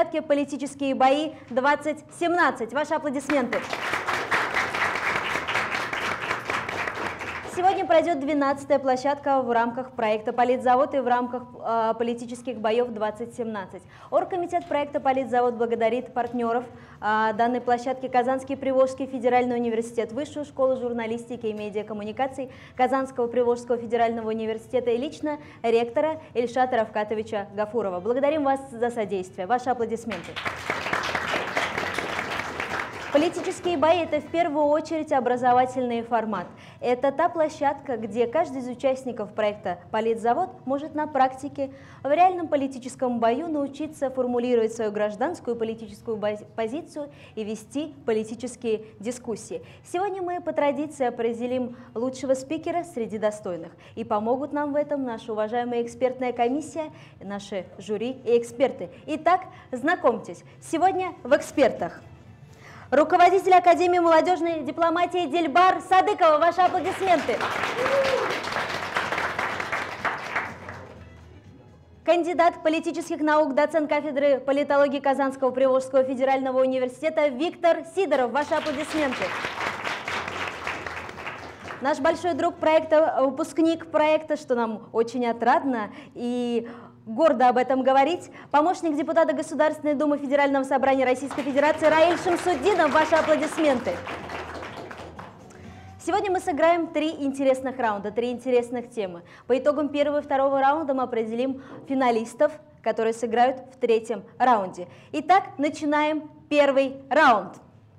площадке «Политические бои-2017». Ваши аплодисменты. Сегодня пройдет 12-я площадка в рамках проекта «Политзавод» и в рамках политических боев-2017. Оргкомитет проекта «Политзавод» благодарит партнеров данной площадки: Казанский Приволжский федеральный университет, Высшую школу журналистики и медиакоммуникаций Казанского Приволжского федерального университета и лично ректора Ильшата Равкатовича Гафурова. Благодарим вас за содействие. Ваши аплодисменты. Политические бои – это в первую очередь образовательный формат. Это та площадка, где каждый из участников проекта «Политзавод» может на практике в реальном политическом бою научиться формулировать свою гражданскую политическую позицию и вести политические дискуссии. Сегодня мы по традиции определим лучшего спикера среди достойных. И помогут нам в этом наша уважаемая экспертная комиссия, наши жюри и эксперты. Итак, знакомьтесь, сегодня в экспертах руководитель Академии молодежной дипломатии Дильбар Садыкова. Ваши аплодисменты. Кандидат политических наук, доцент кафедры политологии Казанского Приволжского федерального университета Виктор Сидоров. Ваши аплодисменты. Наш большой друг проекта, выпускник проекта, что нам очень отрадно и гордо об этом говорить, помощник депутата Государственной Думы Федерального собрания Российской Федерации Раиль Шамсуддинов. Ваши аплодисменты. Сегодня мы сыграем 3 интересных раунда, 3 интересных темы. По итогам первого и второго раунда мы определим финалистов, которые сыграют в 3-м раунде. Итак, начинаем первый раунд.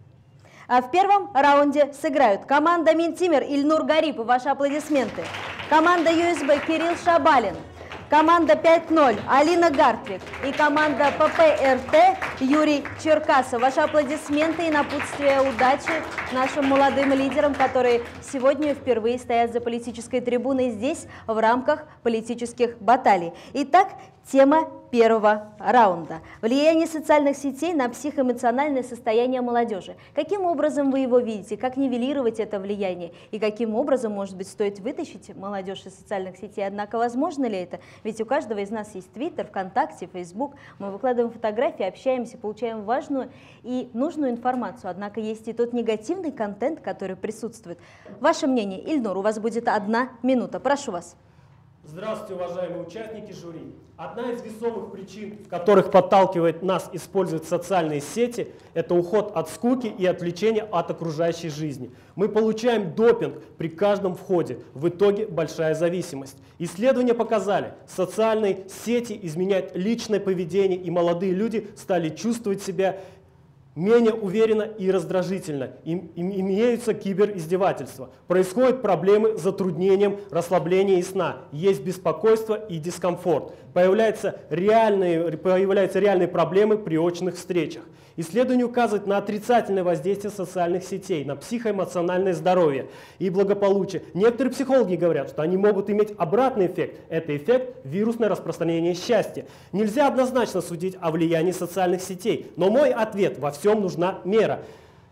В первом раунде сыграют команда Минтимер Ильнур Гарипов. Ваши аплодисменты. Команда ЮСБ Кирилл Шабалин. Команда 5-0 Алина Гартвик и команда ППРТ Юрий Черкасов. Ваши аплодисменты и напутствие удачи нашим молодым лидерам, которые сегодня впервые стоят за политической трибуной здесь в рамках политических баталий. Итак, тема первого раунда. Влияние социальных сетей на психоэмоциональное состояние молодежи. Каким образом вы его видите? Как нивелировать это влияние? И каким образом, может быть, стоит вытащить молодежь из социальных сетей? Однако, возможно ли это? Ведь у каждого из нас есть Твиттер, ВКонтакте, Фейсбук. Мы выкладываем фотографии, общаемся, получаем важную и нужную информацию. Однако есть и тот негативный контент, который присутствует. Ваше мнение, Ильнур, у вас будет 1 минута. Прошу вас. Здравствуйте, уважаемые участники жюри. Одна из весомых причин, которых подталкивает нас использовать социальные сети, это уход от скуки и отвлечения от окружающей жизни. Мы получаем допинг при каждом входе. В итоге большая зависимость. Исследования показали, социальные сети изменяют личное поведение, и молодые люди стали чувствовать себя менее уверенно и раздражительно. Имеются кибериздевательства. Происходят проблемы с затруднением расслабления и сна. Есть беспокойство и дискомфорт. Появляются реальные проблемы при очных встречах. Исследования указывают на отрицательное воздействие социальных сетей на психоэмоциональное здоровье и благополучие. Некоторые психологи говорят, что они могут иметь обратный эффект. Это эффект вирусное распространение счастья. Нельзя однозначно судить о влиянии социальных сетей, но мой ответ: во всем нужна мера.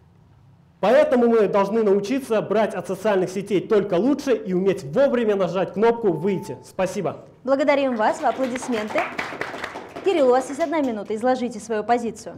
Поэтому мы должны научиться брать от социальных сетей только лучше и уметь вовремя нажать кнопку «Выйти». Спасибо. Благодарим вас. Аплодисменты. Кирилл, у вас есть 1 минута. Изложите свою позицию.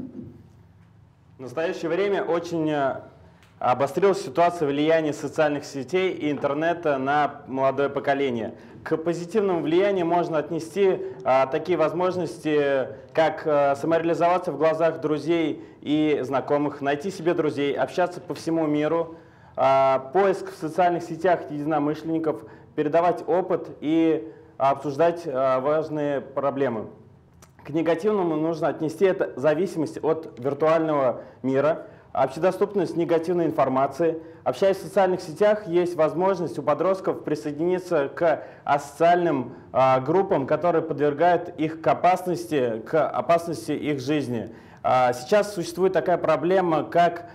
В настоящее время очень обострилась ситуация влияния социальных сетей и интернета на молодое поколение. К позитивному влиянию можно отнести такие возможности, как самореализоваться в глазах друзей и знакомых, найти себе друзей, общаться по всему миру, поиск в социальных сетях единомышленников, передавать опыт и обсуждать важные проблемы. К негативному нужно отнести это зависимость от виртуального мира, общедоступность негативной информации. Общаясь в социальных сетях, есть возможность у подростков присоединиться к асоциальным группам, которые подвергают их к опасности их жизни. Сейчас существует такая проблема, как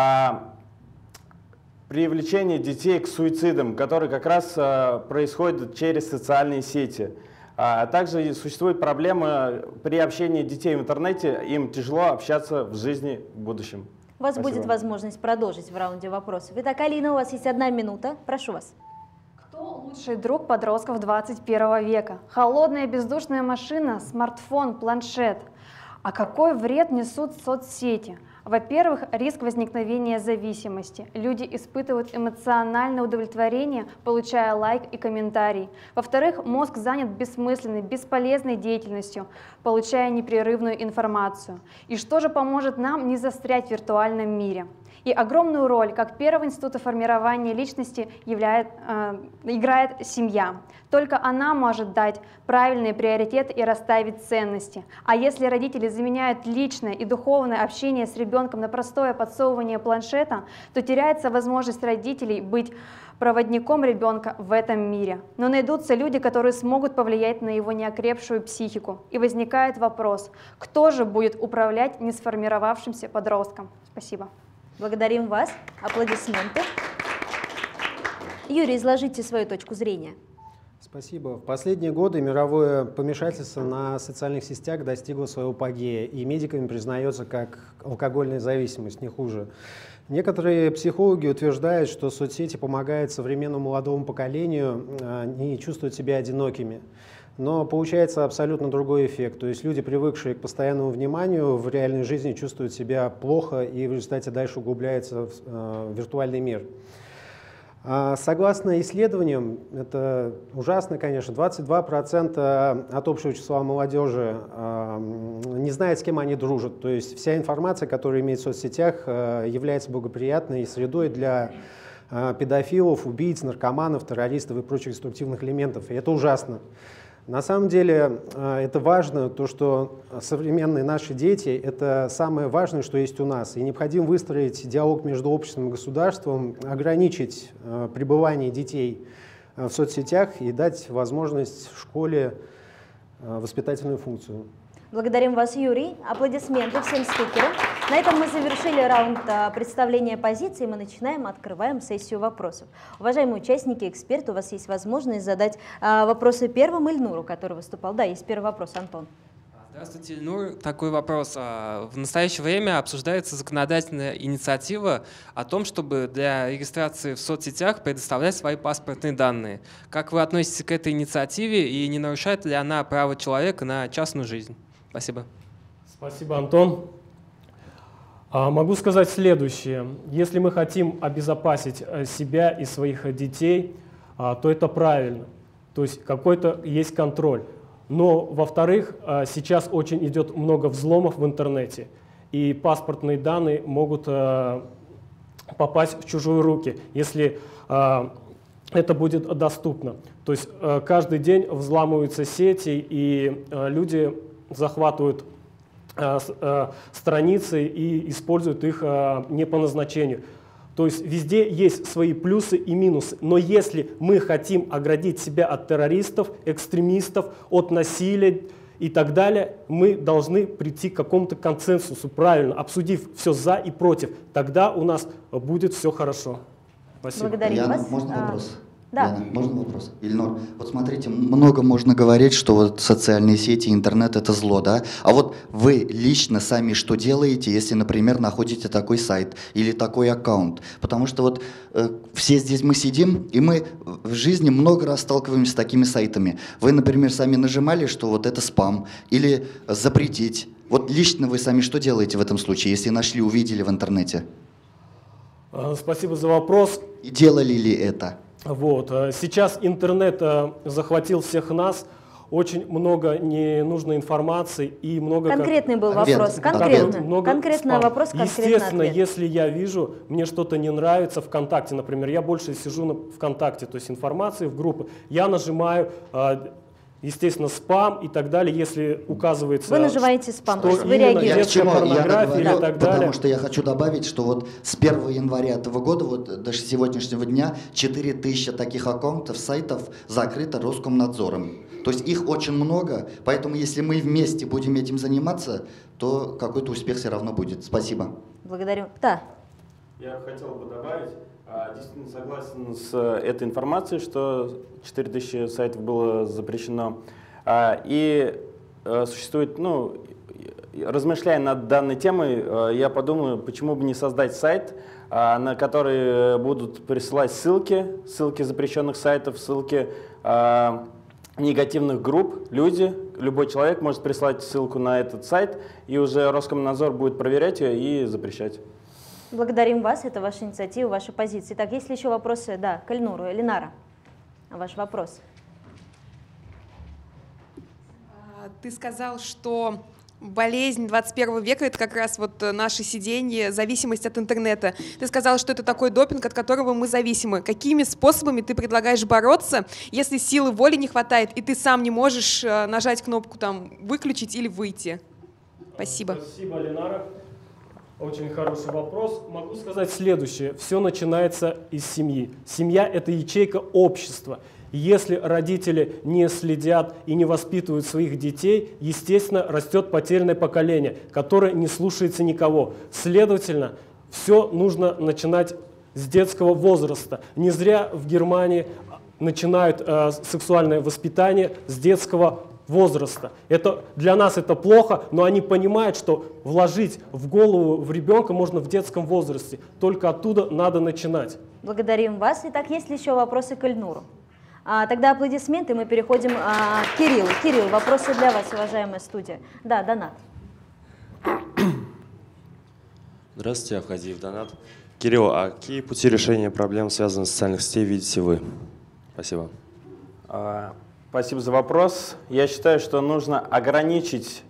привлечение детей к суицидам, которые как раз происходят через социальные сети. Также существует проблема при общении детей в интернете, им тяжело общаться в жизни в будущем. У вас будет возможность продолжить в раунде вопросов. Итак, Алина, у вас есть 1 минута. Прошу вас. Кто лучший друг подростков 21 века? Холодная бездушная машина, смартфон, планшет. А какой вред несут соцсети? Во-первых, риск возникновения зависимости. Люди испытывают эмоциональное удовлетворение, получая лайк и комментарий. Во-вторых, мозг занят бессмысленной, бесполезной деятельностью, получая непрерывную информацию. И что же поможет нам не застрять в виртуальном мире? И огромную роль, как первого института формирования личности, играет семья. Только она может дать правильные приоритеты и расставить ценности. А если родители заменяют личное и духовное общение с ребенком на простое подсовывание планшета, то теряется возможность родителей быть проводником ребенка в этом мире. Но найдутся люди, которые смогут повлиять на его неокрепшую психику. И возникает вопрос, кто же будет управлять несформировавшимся подростком? Спасибо. Благодарим вас. Аплодисменты. Юрий, изложите свою точку зрения. Спасибо. В последние годы мировое помешательство на социальных сетях достигло своего апогея, и медиками признается как алкогольная зависимость, не хуже. Некоторые психологи утверждают, что соцсети помогают современному молодому поколению не чувствовать себя одинокими. Но получается абсолютно другой эффект. То есть люди, привыкшие к постоянному вниманию, в реальной жизни чувствуют себя плохо и в результате дальше углубляются в виртуальный мир. Согласно исследованиям, это ужасно, конечно, 22% от общего числа молодежи не знает, с кем они дружат. То есть вся информация, которая имеет в соцсетях, является благоприятной средой для педофилов, убийц, наркоманов, террористов и прочих деструктивных элементов. И это ужасно. На самом деле это важно, то, что современные наши дети — это самое важное, что есть у нас. И необходимо выстроить диалог между обществом и государством, ограничить пребывание детей в соцсетях и дать возможность в школе воспитательную функцию. Благодарим вас, Юрий. Аплодисменты всем спикерам. На этом мы завершили раунд представления позиций. Мы открываем сессию вопросов. Уважаемые участники, эксперты, у вас есть возможность задать вопросы первым Ильнуру, который выступал. Да, есть первый вопрос, Антон. Здравствуйте, Ильнур. Такой вопрос. В настоящее время обсуждается законодательная инициатива о том, чтобы для регистрации в соцсетях предоставлять свои паспортные данные. Как вы относитесь к этой инициативе и не нарушает ли она право человека на частную жизнь? Спасибо. Спасибо, Антон. Могу сказать следующее. Если мы хотим обезопасить себя и своих детей, то это правильно. То есть какой-то есть контроль. Но, во-вторых, сейчас очень идет много взломов в интернете, и паспортные данные могут попасть в чужие руки, если это будет доступно. То есть каждый день взламываются сети, и люди захватывают страницы и используют их не по назначению. То есть везде есть свои плюсы и минусы. Но если мы хотим оградить себя от террористов, экстремистов, от насилия и так далее, мы должны прийти к какому-то консенсусу, правильно, обсудив все за и против. Тогда у нас будет все хорошо. Спасибо. Благодарим Яна, вас. можно вопрос? Да. Яна, можно вопрос? Ильнур, вот смотрите, много можно говорить, что вот социальные сети, интернет — это зло, да? А вот вы лично сами что делаете, если, например, находите такой сайт или такой аккаунт? Потому что вот все здесь мы сидим, и мы в жизни много раз сталкиваемся с такими сайтами. Вы, например, сами нажимали, что вот это спам, или запретить. Вот лично вы сами что делаете в этом случае, если нашли, увидели в интернете? Спасибо за вопрос. И делали ли это? Вот. Сейчас интернет захватил всех нас, очень много ненужной информации и много… Конкретный был Ответ. вопрос, Ответ. конкретно. Много Конкретный спам. вопрос, конкретный Естественно, ответ. если я вижу, мне что-то не нравится ВКонтакте, например, я больше сижу на ВКонтакте, то есть информации в группы, я нажимаю, естественно, спам и так далее, если указывается… Вы нажимаете спам, то есть вы именно реагируете. Я к чему? Я порнография говорю, и так потому далее. что я хочу добавить, что вот с 1 января этого года, вот до сегодняшнего дня, 4000 таких аккаунтов, сайтов закрыто Роскомнадзором. То есть их очень много, поэтому если мы вместе будем этим заниматься, то какой-то успех все равно будет. Спасибо. Благодарю. Да. Я хотел бы добавить, действительно согласен с этой информацией, что 4000 сайтов было запрещено. И существует, размышляя над данной темой, я подумаю, почему бы не создать сайт, на который будут присылать ссылки запрещенных сайтов, ссылки негативных групп люди, любой человек может прислать ссылку на этот сайт, и уже Роскомнадзор будет проверять ее и запрещать. Благодарим вас, это ваша инициатива, ваша позиция. Так, есть ли еще вопросы? Да, к Эльнуру. Элинара, ваш вопрос. Ты сказал, что болезнь 21 века — это как раз вот наше сиденье, зависимость от интернета. Ты сказал, что это такой допинг, от которого мы зависимы. Какими способами ты предлагаешь бороться, если силы воли не хватает, и ты сам не можешь нажать кнопку там «выключить» или «выйти»? Спасибо. Спасибо, Ленара. Очень хороший вопрос. Могу сказать следующее. Все начинается из семьи. Семья – это ячейка общества. Если родители не следят и не воспитывают своих детей, естественно, растет потерянное поколение, которое не слушается никого. Следовательно, все нужно начинать с детского возраста. Не зря в Германии начинают сексуальное воспитание с детского возраста. Для нас это плохо, но они понимают, что вложить в голову в ребенка можно в детском возрасте. Только оттуда надо начинать. Благодарим вас. Итак, есть ли еще вопросы к Эльнуру? Тогда аплодисменты, мы переходим к Кириллу. Кирилл, вопросы для вас, уважаемая студия. Да, Донат. Здравствуйте, Авхадиев Донат. Кирилл, а какие пути решения проблем, связанных с социальных сетей, видите вы? Спасибо. Спасибо за вопрос. Я считаю, что нужно ограничивать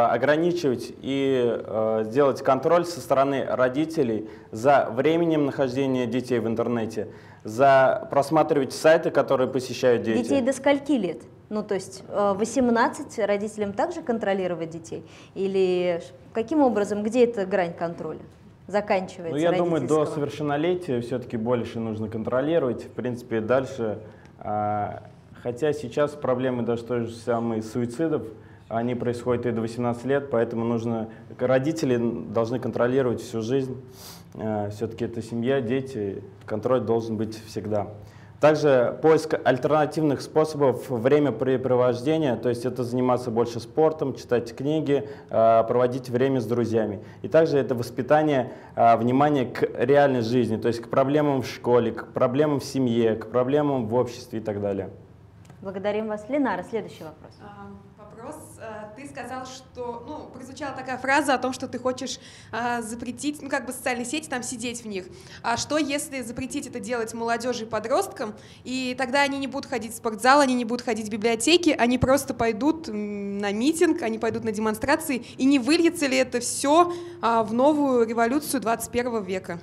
и сделать контроль со стороны родителей за временем нахождения детей в интернете, за просматривать сайты, которые посещают дети. Детей до скольки лет? Ну, то есть 18 родителям также контролировать детей? Или каким образом, где эта грань контроля заканчивается? Ну, я думаю, до совершеннолетия все-таки больше нужно контролировать. В принципе, дальше... Хотя сейчас проблемы даже той же самой суицидов, они происходят и до 18 лет, поэтому родители должны контролировать всю жизнь. Все-таки это семья, дети, контроль должен быть всегда. Также поиск альтернативных способов времяпрепровождения, то есть это заниматься больше спортом, читать книги, проводить время с друзьями. И также это воспитание внимания к реальной жизни, то есть к проблемам в школе, к проблемам в семье, к проблемам в обществе и так далее. Благодарим вас. Ленара, следующий вопрос. Ты сказал, что, прозвучала такая фраза о том, что ты хочешь запретить, социальные сети, там сидеть в них. А что, если запретить это делать молодежи и подросткам, и тогда они не будут ходить в спортзал, они не будут ходить в библиотеки, они просто пойдут на митинг, они пойдут на демонстрации, и не выльется ли это все в новую революцию 21 века?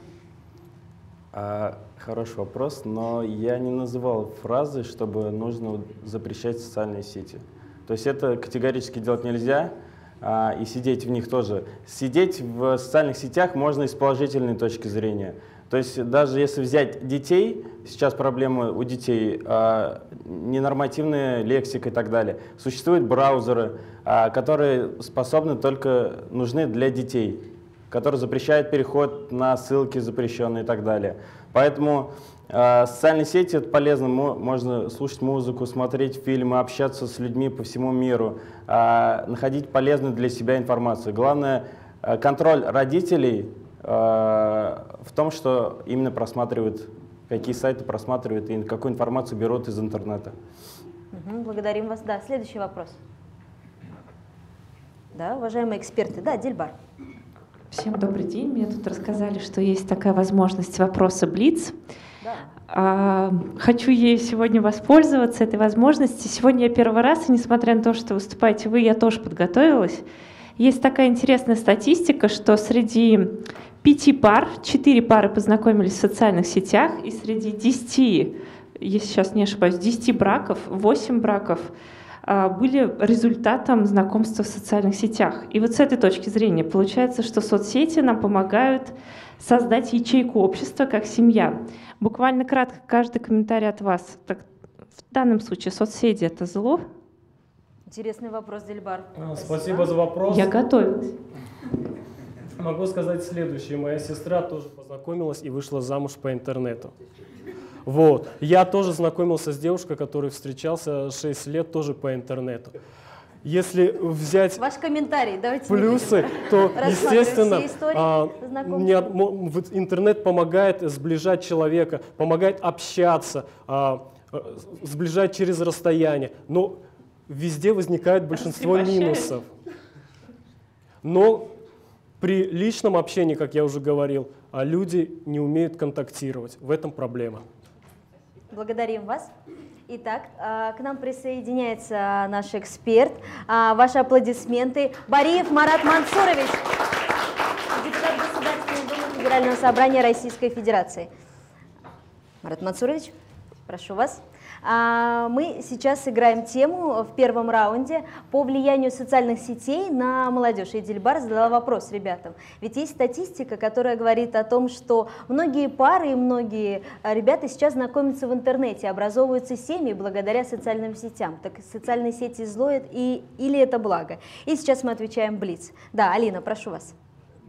Хороший вопрос, но я не называл фразы, чтобы нужно запрещать социальные сети. То есть это категорически делать нельзя, и сидеть в них тоже. Сидеть в социальных сетях можно и с положительной точки зрения. То есть даже если взять детей, сейчас проблемы у детей, ненормативная лексика и так далее. Существуют браузеры, которые нужны для детей, которые запрещают переход на ссылки запрещенные и так далее. Поэтому социальные сети — это полезно, можно слушать музыку, смотреть фильмы, общаться с людьми по всему миру, находить полезную для себя информацию. Главное — контроль родителей в том, что именно просматривают, какие сайты просматривают и какую информацию берут из интернета. Благодарим вас. Да, следующий вопрос. Да, уважаемые эксперты. Да, Дильбар. Всем добрый день. Мне тут рассказали, что есть такая возможность вопроса Блиц. Да. Хочу ей сегодня воспользоваться, этой возможностью. Сегодня я первый раз, и несмотря на то, что выступаете вы, я тоже подготовилась. Есть такая интересная статистика, что среди 5 пар, 4 пары познакомились в социальных сетях, и среди 10, если сейчас не ошибаюсь, 10 браков, 8 браков были результатом знакомства в социальных сетях. И вот с этой точки зрения получается, что соцсети нам помогают создать ячейку общества как семья. Буквально кратко каждый комментарий от вас. Так, в данном случае соцсети — это зло? Интересный вопрос, Дильбар. Спасибо за вопрос. Я готовилась. Могу сказать следующее. Моя сестра тоже познакомилась и вышла замуж по интернету. Вот. Я тоже знакомился с девушкой, которой встречался 6 лет тоже по интернету. Если взять ваш комментарий, давайте плюсы, то, естественно, истории, интернет помогает сближать человека, помогает общаться, сближать через расстояние. Но везде возникает большинство минусов. Но при личном общении, как я уже говорил, люди не умеют контактировать. В этом проблема. Благодарим вас. Итак, к нам присоединяется наш эксперт. Ваши аплодисменты. Бариев Марат Мансурович, депутат Государственной Думы Федерального собрания Российской Федерации. Марат Мансурович, прошу вас. Мы сейчас играем тему в первом раунде по влиянию социальных сетей на молодежь. И Дильбар задала вопрос ребятам. Ведь есть статистика, которая говорит о том, что многие пары и многие ребята сейчас знакомятся в интернете, образовываются семьи благодаря социальным сетям. Так социальные сети зло или это благо? И сейчас мы отвечаем блиц. Да, Алина, прошу вас.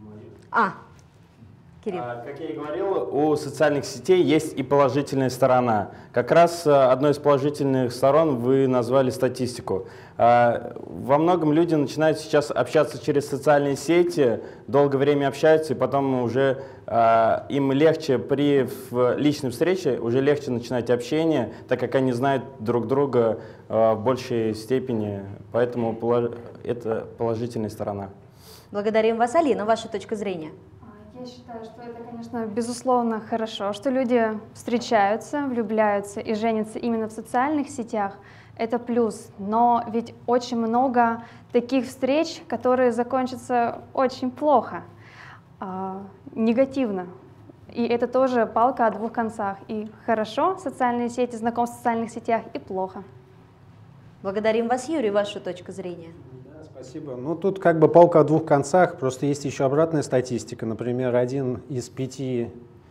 Кирилл. Как я и говорил, у социальных сетей есть и положительная сторона. Как раз одной из положительных сторон вы назвали статистику. Во многом люди начинают сейчас общаться через социальные сети, долгое время общаются, и потом уже им легче при личной встрече, уже легче начинать общение, так как они знают друг друга в большей степени. Поэтому это положительная сторона. Благодарим вас. Алина, ваша точка зрения? Я считаю, что это, конечно, безусловно хорошо, что люди встречаются, влюбляются и женятся именно в социальных сетях. Это плюс, но ведь очень много таких встреч, которые закончатся очень плохо, негативно. И это тоже палка о двух концах. И хорошо социальные сети, знакомство в социальных сетях, и плохо. Благодарим вас, Юрий, вашу точку зрения. Спасибо. Ну, тут как бы палка о двух концах, просто есть еще обратная статистика. Например, 1 из 5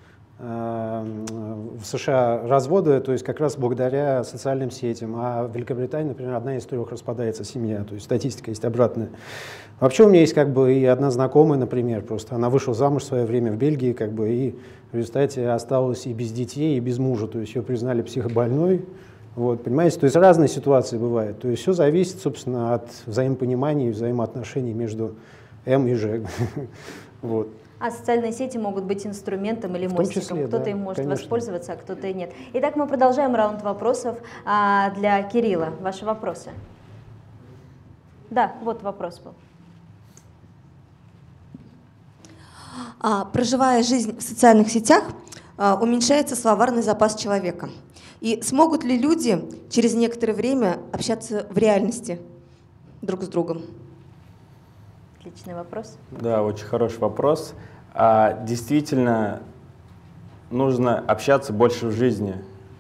в США разводы, то есть как раз благодаря социальным сетям, а в Великобритании, например, 1 из 3 распадается семья, то есть статистика есть обратная. Вообще у меня есть как бы и одна знакомая, например, просто она вышла замуж в свое время в Бельгии, как бы, и в результате осталась и без детей, и без мужа, то есть ее признали психобольной. Вот, понимаете, то есть разные ситуации бывают. То есть все зависит, собственно, от взаимопонимания и взаимоотношений между М и Ж. Вот. А социальные сети могут быть инструментом или мостиком. Кто-то им может воспользоваться, а кто-то и нет. Итак, мы продолжаем раунд вопросов для Кирилла. Ваши вопросы. Да, вот вопрос был. Проживая жизнь в социальных сетях, уменьшается словарный запас человека. И смогут ли люди через некоторое время общаться в реальности друг с другом? Отличный вопрос. Да, очень хороший вопрос. Действительно, нужно общаться больше в жизни.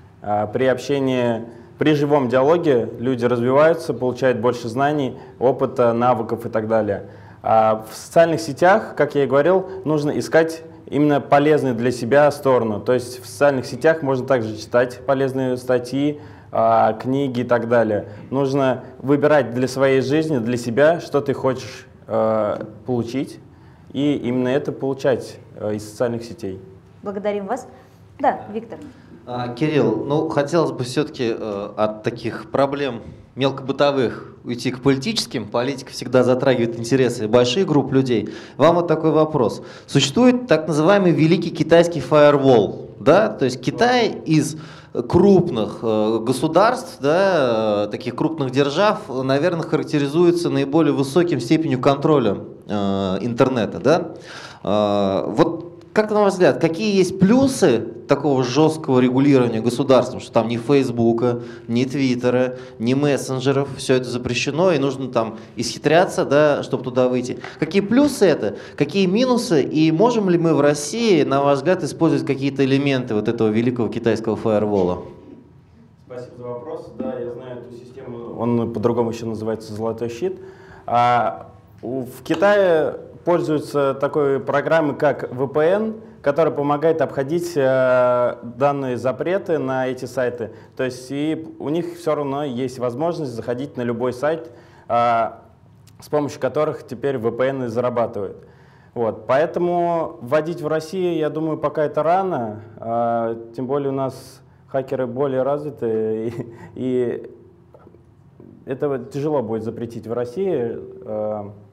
При живом диалоге люди развиваются, получают больше знаний, опыта, навыков и так далее. В социальных сетях, как я и говорил, нужно искать именно полезную для себя сторону. То есть в социальных сетях можно также читать полезные статьи, книги и так далее. Нужно выбирать для своей жизни, для себя, что ты хочешь получить, и именно это получать из социальных сетей. Благодарим вас. Да, Виктор. Кирилл, ну хотелось бы все-таки от таких проблем мелкобытовых уйти к политическим. Политика всегда затрагивает интересы больших групп людей. Вам вот такой вопрос. Существует так называемый великий китайский фаервол, да? То есть Китай из крупных государств, да, таких крупных держав, наверное, характеризуется наиболее высоким степенью контроля интернета, да? Вот как на ваш взгляд, какие есть плюсы такого жесткого регулирования государством, что там ни Фейсбука, ни Твиттера, ни мессенджеров, все это запрещено, и нужно там исхитряться, да, чтобы туда выйти. Какие плюсы это, какие минусы, и можем ли мы в России, на ваш взгляд, использовать какие-то элементы вот этого великого китайского фаервола? Спасибо за вопрос. Да, я знаю эту систему, он по-другому еще называется «Золотой щит». В Китае пользуются такой программой, как VPN, которая помогает обходить данные запреты на эти сайты. То есть и у них все равно есть возможность заходить на любой сайт, с помощью которых теперь VPN зарабатывают. Вот. Поэтому вводить в России, я думаю, пока это рано, тем более у нас хакеры более развиты, и это тяжело будет запретить в России.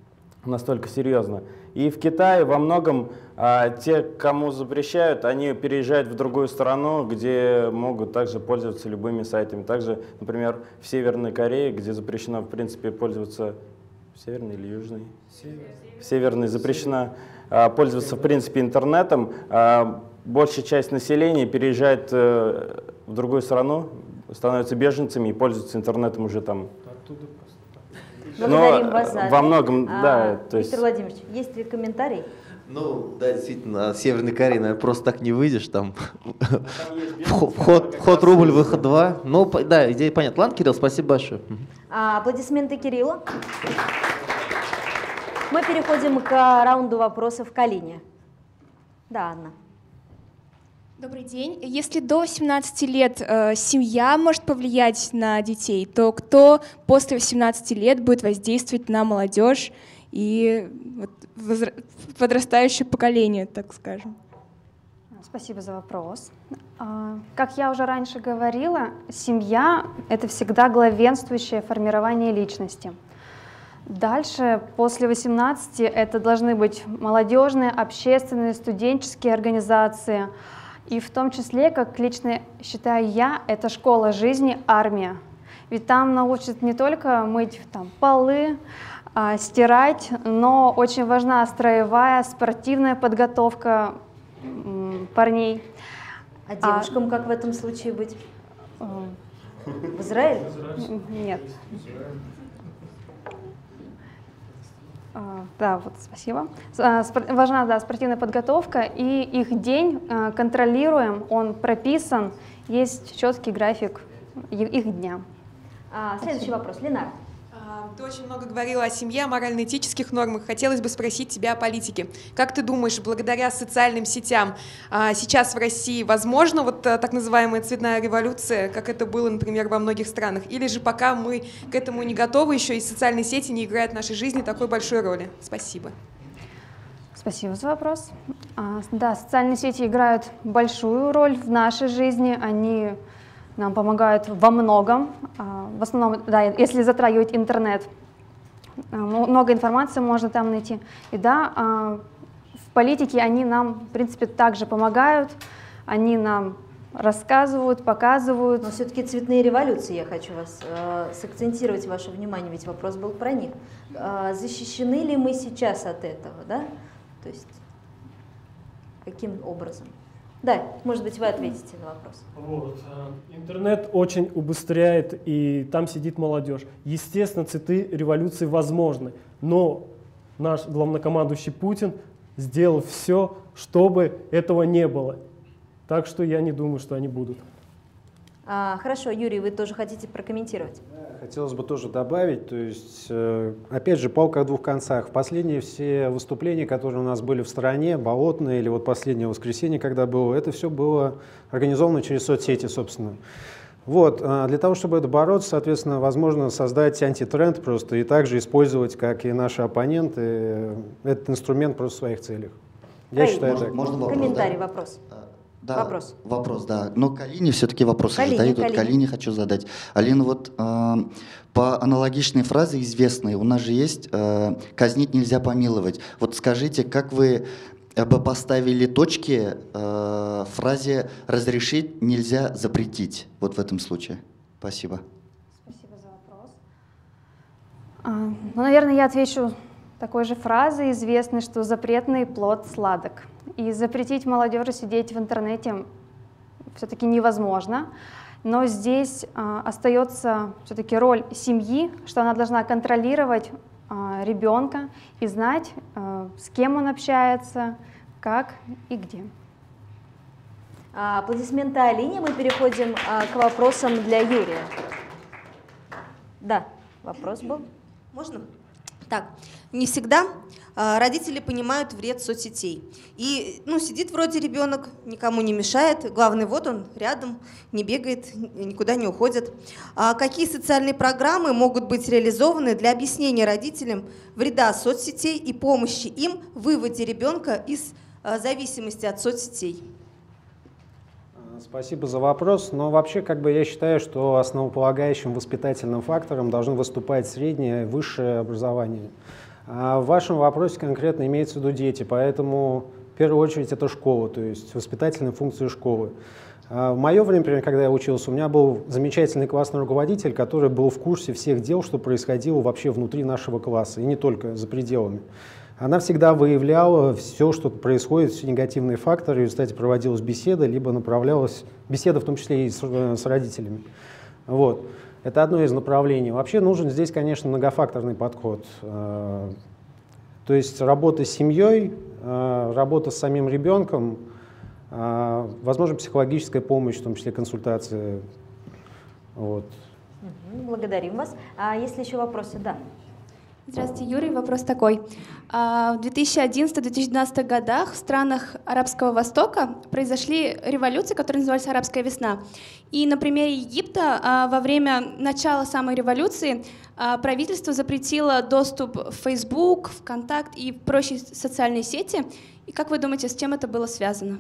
настолько серьезно. И в Китае во многом те, кому запрещают, они переезжают в другую страну, где могут также пользоваться любыми сайтами. Также, например, в Северной Корее, где запрещено, в принципе, пользоваться... Северный или Южный? Северный запрещено пользоваться, в принципе, интернетом. Большая часть населения переезжает в другую страну, становятся беженцами и пользуются интернетом уже там. Благодарим вас за во многом, да. То есть... Виктор Владимирович, есть ли комментарий? Ну, да, действительно, в Северной Корее, наверное, просто так не выйдешь, там вход рубль, выход 2. Ну, да, идея понятна. Ладно, Кирилл, спасибо большое. Аплодисменты Кириллу. Мы переходим к раунду вопросов к Алине. Да, Анна. Добрый день. Если до 18 лет семья может повлиять на детей, то кто после 18 лет будет воздействовать на молодежь и подрастающее поколение, так скажем? Спасибо за вопрос. Как я уже раньше говорила, семья — это всегда главенствующее формирование личности. Дальше, после 18, это должны быть молодежные, общественные, студенческие организации. И в том числе, как лично считаю я, это школа жизни, армия. Ведь там научат не только мыть там полы, стирать, но очень важна строевая, спортивная подготовка парней. А девушкам как в этом случае быть? В Израиле? Нет. Да, вот, спасибо. Важна, да, спортивная подготовка, и их день контролируем, он прописан, есть четкий график их дня. Следующий вопрос. Ленар. Ты очень много говорила о семье, о морально-этических нормах. Хотелось бы спросить тебя о политике. Как ты думаешь, благодаря социальным сетям сейчас в России возможна вот так называемая цветная революция, как это было, например, во многих странах? Или же пока мы к этому не готовы еще, и социальные сети не играют в нашей жизни такой большой роли? Спасибо. Спасибо за вопрос. Да, социальные сети играют большую роль в нашей жизни. Они нам помогают во многом. В основном, да, если затрагивать интернет, много информации можно там найти. И да, в политике они нам, в принципе, также помогают. Они нам рассказывают, показывают. Но все-таки цветные революции, я хочу вас сакцентировать ваше внимание, ведь вопрос был про них. Защищены ли мы сейчас от этого, да? То есть каким образом? Да, может быть, вы ответите на вопрос. Вот. Интернет очень убыстряет, и там сидит молодежь. Естественно, цветы революции возможны, но наш главнокомандующий Путин сделал все, чтобы этого не было. Так что я не думаю, что они будут. Хорошо, Юрий, вы тоже хотите прокомментировать? Хотелось бы тоже добавить, то есть, опять же, палка о двух концах. Последние все выступления, которые у нас были в стране, болотные, или вот последнее воскресенье, когда было, это все было организовано через соцсети, собственно. Вот, для того, чтобы это бороться, соответственно, возможно создать антитренд просто и также использовать, как и наши оппоненты, этот инструмент просто в своих целях. Я считаю так. Можно вопрос? Комментарий, да? вопрос. Да, вопрос, да. Но к Алине все-таки вопросы задают. Вот к Алине хочу задать. Алина, вот по аналогичной фразе известной, у нас же есть «казнить нельзя помиловать». Вот скажите, как вы бы поставили точки в фразе «разрешить нельзя запретить» вот в этом случае? Спасибо. Спасибо за вопрос. Ну, наверное, я отвечу такой же фразой известной, что запретный плод сладок. И запретить молодежи сидеть в интернете все-таки невозможно. Но здесь остается все-таки роль семьи, что она должна контролировать ребенка и знать, с кем он общается, как и где. Аплодисменты Алине. Мы переходим к вопросам для Юрия. Да, вопрос был. Можно? Так, не всегда родители понимают вред соцсетей. И, сидит вроде ребенок, никому не мешает, главное, вот он рядом, не бегает, никуда не уходит. Какие социальные программы могут быть реализованы для объяснения родителям вреда соцсетей и помощи им в выводе ребенка из зависимости от соцсетей? Спасибо за вопрос. Но вообще, я считаю, что основополагающим воспитательным фактором должно выступать среднее и высшее образование. А в вашем вопросе конкретно имеется в виду дети, поэтому в первую очередь это школа, то есть воспитательные функции школы. В мое время, например, когда я учился, у меня был замечательный классный руководитель, который был в курсе всех дел, что происходило вообще внутри нашего класса, и не только за пределами. Она всегда выявляла все, что происходит, все негативные факторы, и в результате проводилась беседа, либо направлялась беседа, в том числе и с родителями. Вот. Это одно из направлений. Вообще нужен здесь, конечно, многофакторный подход. То есть работа с семьей, работа с самим ребенком, возможно, психологическая помощь, в том числе консультация. Вот. Благодарим вас. А есть ли еще вопросы? Да. Здравствуйте, Юрий. Вопрос такой. В 2011-2012 годах в странах Арабского Востока произошли революции, которые назывались «Арабская весна». И на примере Египта во время начала самой революции правительство запретило доступ в Facebook, ВКонтакт и прочие социальные сети. И как вы думаете, с чем это было связано?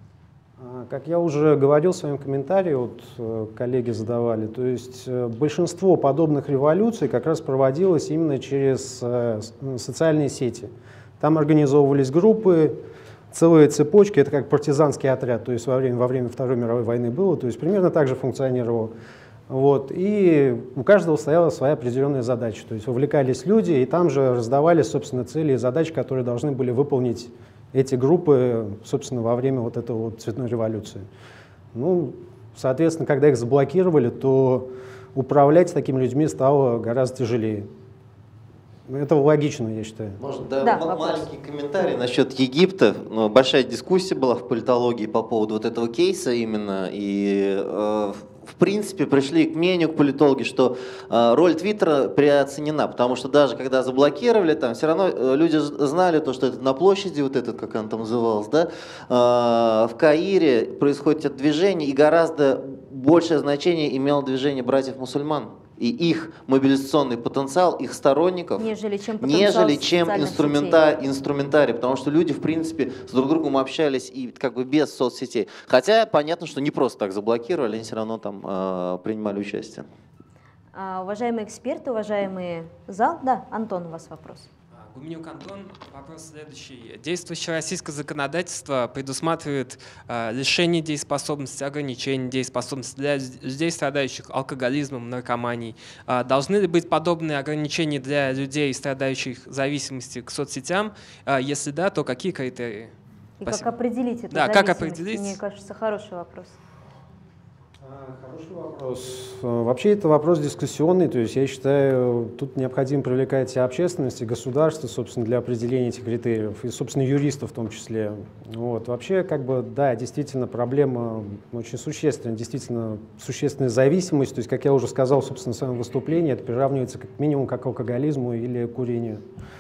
Как я уже говорил в своем комментарии, вот коллеги задавали, то есть большинство подобных революций как раз проводилось именно через социальные сети. Там организовывались группы, целые цепочки, это как партизанский отряд, то есть во время Второй мировой войны было, то есть примерно так же функционировало. Вот. И у каждого стояла своя определенная задача, то есть вовлекались люди, и там же раздавались, собственно, цели и задачи, которые должны были выполнить эти группы, собственно, во время вот этой вот цветной революции. Ну, соответственно, когда их заблокировали, то управлять такими людьми стало гораздо тяжелее. Это логично, я считаю. Можно, да, маленький комментарий насчет Египта. Ну, большая дискуссия была в политологии по поводу вот этого кейса именно. И в принципе пришли к мнению к политологи, что роль Твиттера переоценена, потому что даже когда заблокировали, там все равно люди знали то, что это на площади, вот этот, как он там назывался, да, в Каире происходит это движение, и гораздо большее значение имело движение братьев-мусульман. И их мобилизационный потенциал, их сторонников, нежели чем инструментарий, потому что люди, в принципе, с друг другом общались и как бы без соцсетей. Хотя понятно, что не просто так заблокировали, они все равно там принимали участие. Уважаемые эксперты, уважаемый зал, да, Антон, у вас вопрос. Гуменюк Антон, вопрос следующий. Действующее российское законодательство предусматривает лишение дееспособности, ограничение дееспособности для людей, страдающих алкоголизмом, наркоманией. Должны ли быть подобные ограничения для людей, страдающих зависимостью к соцсетям? Если да, то какие критерии? И как определить эту зависимость? Как определить? Мне кажется, хороший вопрос. Хороший вопрос. Вообще это вопрос дискуссионный, то есть я считаю, тут необходимо привлекать и общественность, и государство, собственно, для определения этих критериев, и, собственно, юристов в том числе. Вот. Вообще, как бы, да, действительно, проблема очень существенная, действительно существенная зависимость, то есть, как я уже сказал, собственно, в своем выступлении, это приравнивается как минимум как к алкоголизму или курению.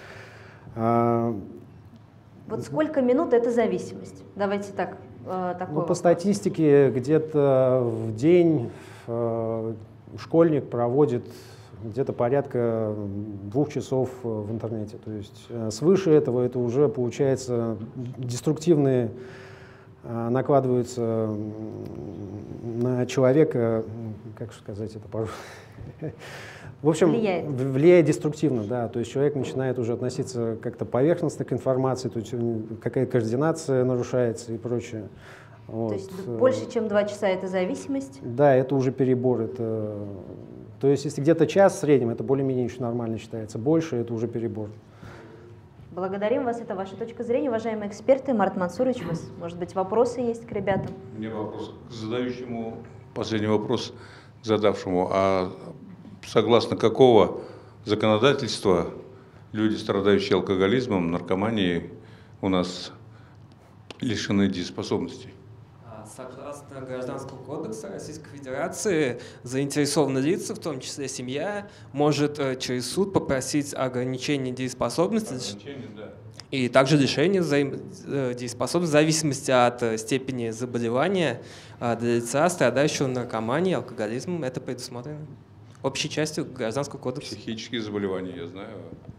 Вот сколько минут это зависимость? Давайте так. Ну, по статистике, где-то в день школьник проводит где-то порядка 2 часов в интернете. То есть свыше этого это уже получается деструктивные накладываются на человека, как сказать это по-русски. В общем, влияет деструктивно, да, то есть человек начинает уже относиться как-то поверхностно к информации, то есть какая-то координация нарушается и прочее. Вот. То есть больше, чем 2 часа — это зависимость? Да, это уже перебор. То есть если где-то час в среднем, это более-менее еще нормально считается, больше — это уже перебор. Благодарим вас, это ваша точка зрения. Уважаемые эксперты, Марат Мансурович, у вас, может быть, вопросы есть к ребятам? У меня вопрос к задающему, последний вопрос к задавшему. А согласно какого законодательства люди, страдающие алкоголизмом, наркоманией, у нас лишены дееспособности? Согласно Гражданскому кодексу Российской Федерации, заинтересованные лица, в том числе семья, может через суд попросить ограничение дееспособности и также лишение дееспособности в зависимости от степени заболевания для лица, страдающего наркоманией, алкоголизмом. Это предусмотрено общей частью Гражданского кодекса. Психические заболевания, я знаю.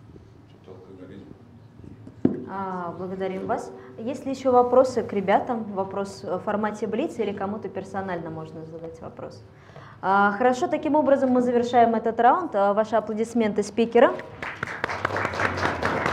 Благодарим вас. Есть ли еще вопросы к ребятам? Вопрос в формате блиц или кому-то персонально можно задать вопрос? Хорошо, таким образом мы завершаем этот раунд. Ваши аплодисменты спикерам.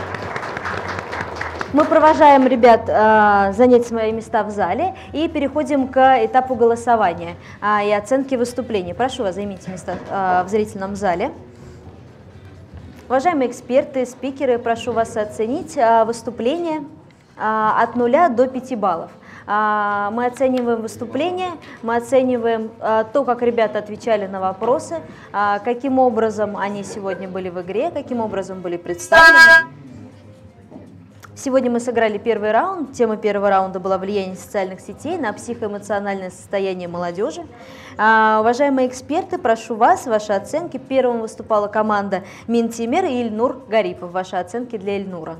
Мы провожаем ребят занять свои места в зале и переходим к этапу голосования и оценки выступлений. Прошу вас, займите места в зрительном зале. Уважаемые эксперты, спикеры, прошу вас оценить выступление от 0 до 5 баллов. Мы оцениваем выступление, мы оцениваем то, как ребята отвечали на вопросы, каким образом они сегодня были в игре, каким образом были представлены. Сегодня мы сыграли первый раунд. Тема первого раунда была «Влияние социальных сетей на психоэмоциональное состояние молодежи». Уважаемые эксперты, прошу вас, ваши оценки. Первым выступала команда Минтимер и Ильнур Гарипов. Ваши оценки для Ильнура.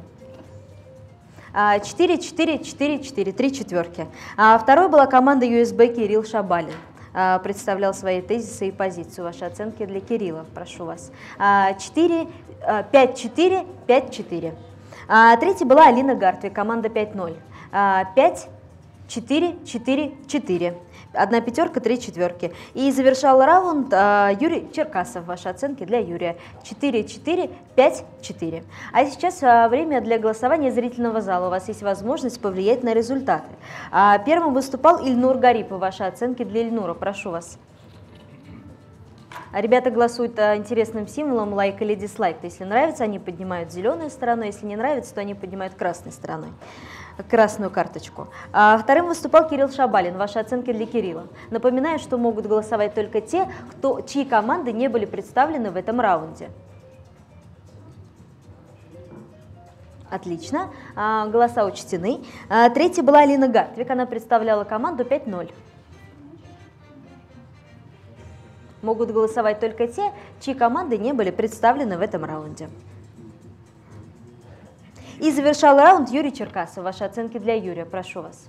4, 4, 4, 4, 3 четверки. Второй была команда USB Кирилл Шабалин. Представлял свои тезисы и позицию. Ваши оценки для Кирилла, прошу вас. 4, 5, 4, 5, 4. Третьей была Алина Гартвик, команда 5-0. 5, 4, 4, 4. Одна пятерка, 3 четверки. И завершал раунд Юрий Черкасов. Ваши оценки для Юрия. 4, 4, 5, 4. А сейчас время для голосования зрительного зала. У вас есть возможность повлиять на результаты. Первым выступал Ильнур Гарипов. Ваши оценки для Ильнура. Прошу вас. Ребята голосуют интересным символом лайк или дизлайк. Если нравится, они поднимают зеленой стороной. Если не нравится, то они поднимают красной стороной. Красную карточку. Вторым выступал Кирилл Шабалин. Ваши оценки для Кирилла. Напоминаю, что могут голосовать только те, чьи команды не были представлены в этом раунде. Отлично. Голоса учтены. Третья была Алина Гартвик. Она представляла команду 5-0. Могут голосовать только те, чьи команды не были представлены в этом раунде. И завершал раунд Юрий Черкасов. Ваши оценки для Юрия. Прошу вас.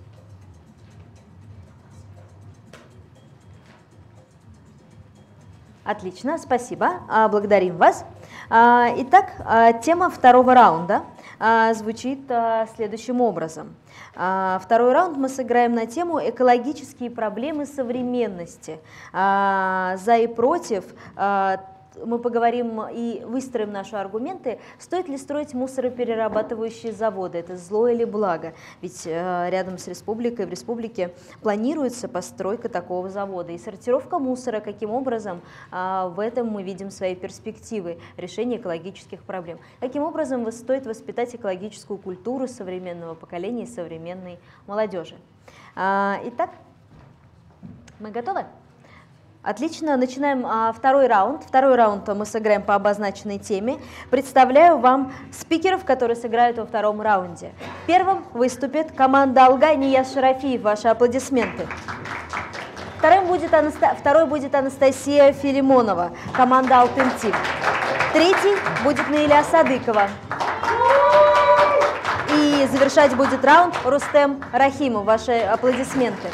Отлично, спасибо. Благодарим вас. Итак, тема второго раунда звучит следующим образом. Второй раунд мы сыграем на тему «Экологические проблемы современности». За и против мы поговорим и выстроим наши аргументы. Стоит ли строить мусороперерабатывающие заводы? Это зло или благо? Ведь рядом с республикой, в республике планируется постройка такого завода. И сортировка мусора, каким образом, в этом мы видим свои перспективы решения экологических проблем. Каким образом стоит воспитать экологическую культуру современного поколения и современной молодежи? Итак, мы готовы? Отлично, начинаем второй раунд. Второй раунд мы сыграем по обозначенной теме. Представляю вам спикеров, которые сыграют во втором раунде. Первым выступит команда Алгай Нияз Шарафиев. Ваши аплодисменты. Второй будет Анастасия Филимонова, команда Алтентив. Третий будет Наиля Садыкова. И завершать будет раунд Рустем Рахимов. Ваши аплодисменты.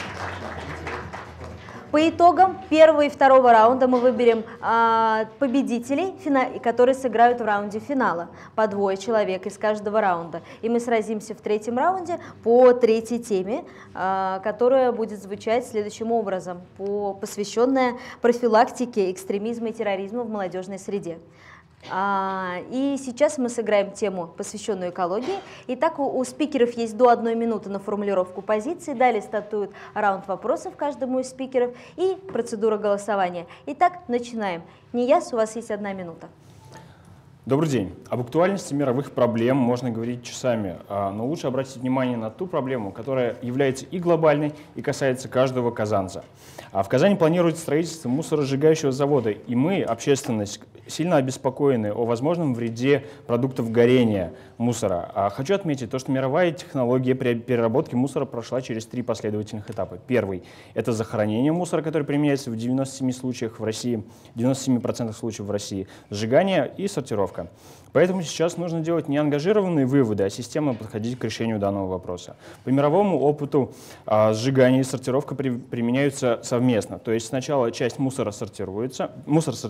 По итогам первого и второго раунда мы выберем победителей, которые сыграют в раунде финала. По 2 человек из каждого раунда. И мы сразимся в третьем раунде по третьей теме, которая будет звучать следующим образом, посвященная профилактике экстремизма и терроризма в молодежной среде. И сейчас мы сыграем тему, посвященную экологии. Итак, у спикеров есть до 1 минуты на формулировку позиции. Далее стартует раунд вопросов каждому из спикеров и процедура голосования. Итак, начинаем. Нияз, у вас есть 1 минута. Добрый день. Об актуальности мировых проблем можно говорить часами, но лучше обратить внимание на ту проблему, которая является и глобальной, и касается каждого казанца. В Казани планируется строительство мусоросжигающего завода, и мы, общественность, сильно обеспокоены о возможном вреде продуктов горения мусора. Хочу отметить то, что мировая технология переработки мусора прошла через 3 последовательных этапа. Первый – это захоронение мусора, который применяется в 97 случаях в России, 97% случаев в России, сжигание и сортировка. Поэтому сейчас нужно делать не ангажированные выводы, а системно подходить к решению данного вопроса. По мировому опыту сжигание и сортировка применяются совместно. То есть сначала часть мусора сортируется,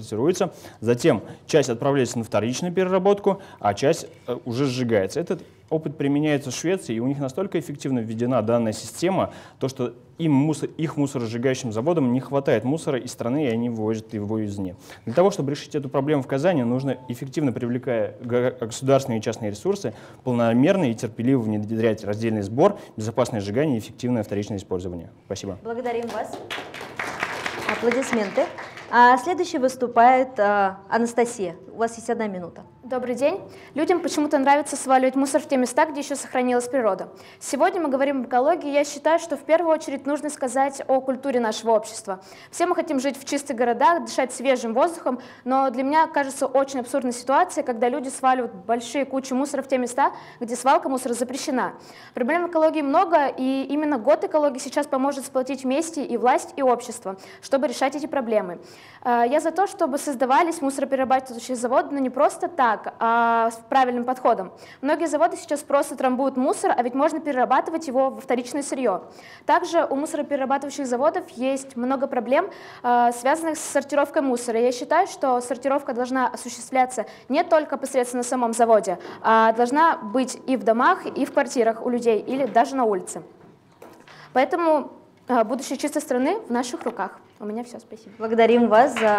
затем часть отправляется на вторичную переработку, а часть уже сжигается. Это опыт применяется в Швеции, и у них настолько эффективно введена данная система, то что их мусоросжигающим заводам не хватает мусора из страны, и они вывозят его извне. Для того, чтобы решить эту проблему в Казани, нужно, эффективно привлекая государственные и частные ресурсы, полномерно и терпеливо внедрять раздельный сбор, безопасное сжигание и эффективное вторичное использование. Спасибо. Благодарим вас. Аплодисменты. Следующий выступает Анастасия. У вас есть 1 минута. Добрый день. Людям почему-то нравится сваливать мусор в те места, где еще сохранилась природа. Сегодня мы говорим об экологии, и я считаю, что в первую очередь нужно сказать о культуре нашего общества. Все мы хотим жить в чистых городах, дышать свежим воздухом, но для меня кажется очень абсурдной ситуация, когда люди сваливают большие кучи мусора в те места, где свалка мусора запрещена. Проблем экологии много, и именно год экологии сейчас поможет сплотить вместе и власть, и общество, чтобы решать эти проблемы. Я за то, чтобы создавались мусороперерабатывающие заводы, но не просто так, а с правильным подходом. Многие заводы сейчас просто трамбуют мусор, а ведь можно перерабатывать его во вторичное сырье. Также у мусороперерабатывающих заводов есть много проблем, связанных с сортировкой мусора. Я считаю, что сортировка должна осуществляться не только посредственно на самом заводе, а должна быть и в домах, и в квартирах у людей, или даже на улице. Поэтому будущее чистой страны в наших руках. У меня все, спасибо. Благодарим вас за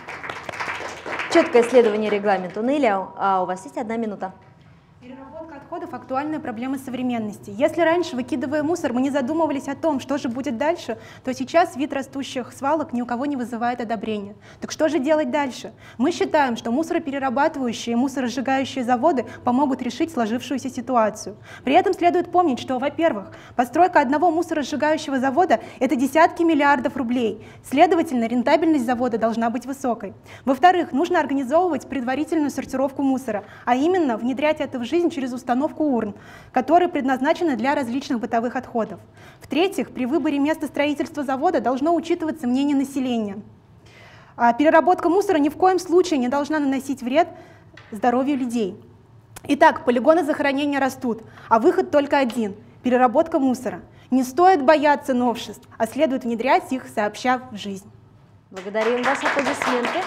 четкое следование регламенту. Неля, у вас есть 1 минута. Переработка отходов – актуальная проблема современности. Если раньше, выкидывая мусор, мы не задумывались о том, что же будет дальше, то сейчас вид растущих свалок ни у кого не вызывает одобрения. Так что же делать дальше? Мы считаем, что мусороперерабатывающие и мусоросжигающие заводы помогут решить сложившуюся ситуацию. При этом следует помнить, что, во-первых, постройка одного мусоросжигающего завода – это десятки миллиардов рублей. Следовательно, рентабельность завода должна быть высокой. Во-вторых, нужно организовывать предварительную сортировку мусора, а именно внедрять это в жизнь через установку урн, которые предназначены для различных бытовых отходов. В-третьих, при выборе места строительства завода должно учитываться мнение населения. Переработка мусора ни в коем случае не должна наносить вред здоровью людей. Итак, полигоны захоронения растут, а выход только один – переработка мусора. Не стоит бояться новшеств, а следует внедрять их сообща в жизнь. Благодарим вас, аплодисменты.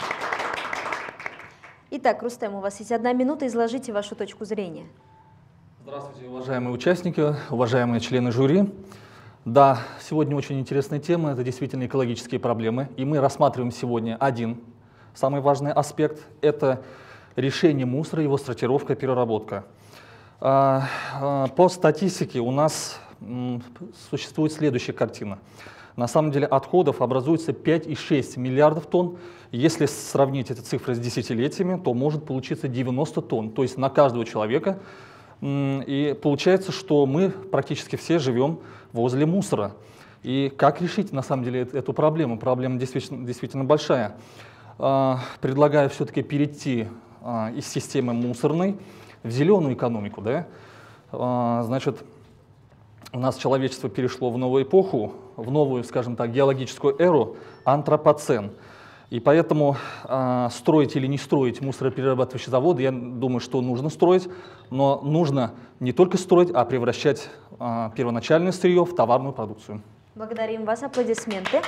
Итак, Рустем, у вас есть 1 минута, изложите вашу точку зрения. Здравствуйте, уважаемые участники, уважаемые члены жюри. Да, сегодня очень интересная тема, это действительно экологические проблемы, и мы рассматриваем сегодня один самый важный аспект – это решение мусора, его сортировка и переработка. По статистике у нас существует следующая картина. На самом деле отходов образуется 5,6 миллиардов тонн. Если сравнить эти цифры с десятилетиями, то может получиться 90 тонн, то есть на каждого человека. И получается, что мы практически все живем возле мусора. И как решить на самом деле эту проблему? Проблема действительно большая. Предлагаю все-таки перейти из системы мусорной в зеленую экономику. Да? Значит, у нас человечество перешло в новую эпоху, в новую, скажем так, геологическую эру, антропоцен. И поэтому строить или не строить мусороперерабатывающие заводы, я думаю, что нужно строить, но нужно не только строить, а превращать первоначальное сырье в товарную продукцию. Благодарим вас, аплодисменты.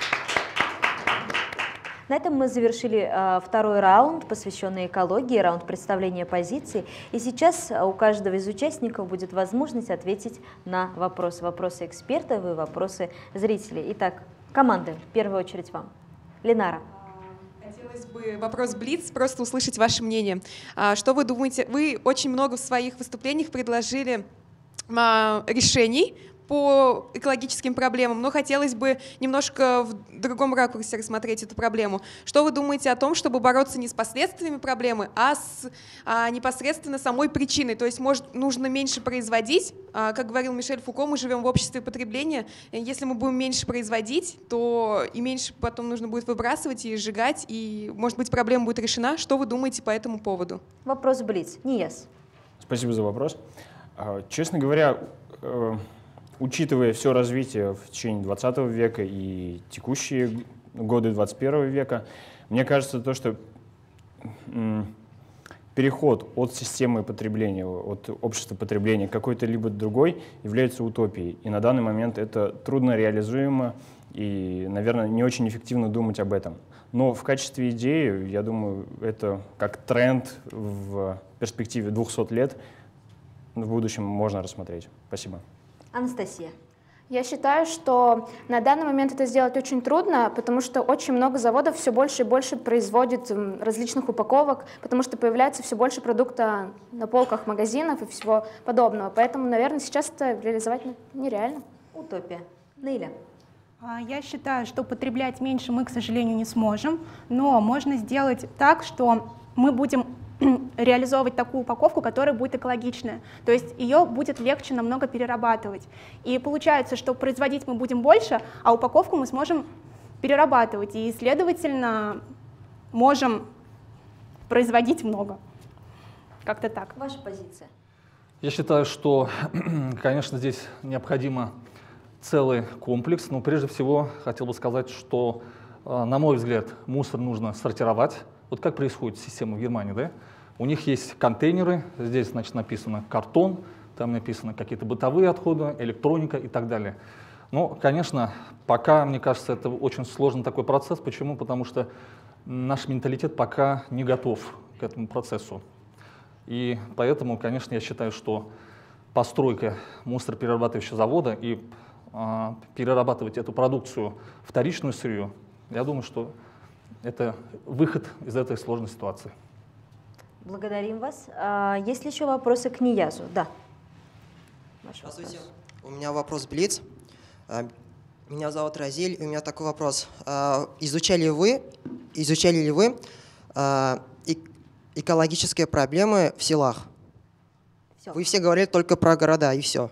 На этом мы завершили 2-й раунд, посвященный экологии, раунд представления позиций. И сейчас у каждого из участников будет возможность ответить на вопросы. Вопросы экспертов и вопросы зрителей. Итак, команды, в первую очередь вам. Ленара. Хотелось бы вопрос Блиц, просто услышать ваше мнение. Что вы думаете? Вы очень много в своих выступлениях предложили решений по экологическим проблемам, но хотелось бы немножко в другом ракурсе рассмотреть эту проблему. Что вы думаете о том, чтобы бороться не с последствиями проблемы, а с непосредственно самой причиной? То есть, может, нужно меньше производить, как говорил Мишель Фуко, мы живем в обществе потребления. Если мы будем меньше производить, то и меньше потом нужно будет выбрасывать и сжигать, и, может быть, проблема будет решена. Что вы думаете по этому поводу? Вопрос Блиц. Нияз. Спасибо за вопрос. Честно говоря, учитывая все развитие в течение 20 века и текущие годы 21 века, мне кажется, то, что переход от системы потребления, от общества потребления к какой-то либо другой является утопией. И на данный момент это трудно реализуемо и, наверное, не очень эффективно думать об этом. Но в качестве идеи, я думаю, это как тренд в перспективе 200 лет в будущем можно рассмотреть. Спасибо. Анастасия. Я считаю, что на данный момент это сделать очень трудно, потому что очень много заводов все больше и больше производит различных упаковок, потому что появляется все больше продукта на полках магазинов и всего подобного. Поэтому, наверное, сейчас это реализовать нереально. Утопия. Наиля. Я считаю, что потреблять меньше мы, к сожалению, не сможем, но можно сделать так, что мы будем реализовывать такую упаковку, которая будет экологичная. То есть ее будет легче намного перерабатывать. И получается, что производить мы будем больше, а упаковку мы сможем перерабатывать. И, следовательно, можем производить много. Как-то так. Ваша позиция? Я считаю, что, конечно, здесь необходимо целый комплекс. Но прежде всего хотел бы сказать, что, на мой взгляд, мусор нужно сортировать. Вот как происходит система в Германии, да? У них есть контейнеры, здесь, значит, написано картон, там написано какие-то бытовые отходы, электроника и так далее. Но, конечно, пока, мне кажется, это очень сложный такой процесс. Почему? Потому что наш менталитет пока не готов к этому процессу. И поэтому, конечно, я считаю, что постройка мусороперерабатывающего завода и перерабатывать эту продукцию, вторичную сырье, я думаю, что это выход из этой сложной ситуации. Благодарим вас. Есть ли еще вопросы к Ниязу? Да. Здравствуйте. У меня вопрос Блиц. Меня зовут Разиль, и у меня такой вопрос. Изучали ли вы экологические проблемы в селах? Вы все говорили только про города, и все.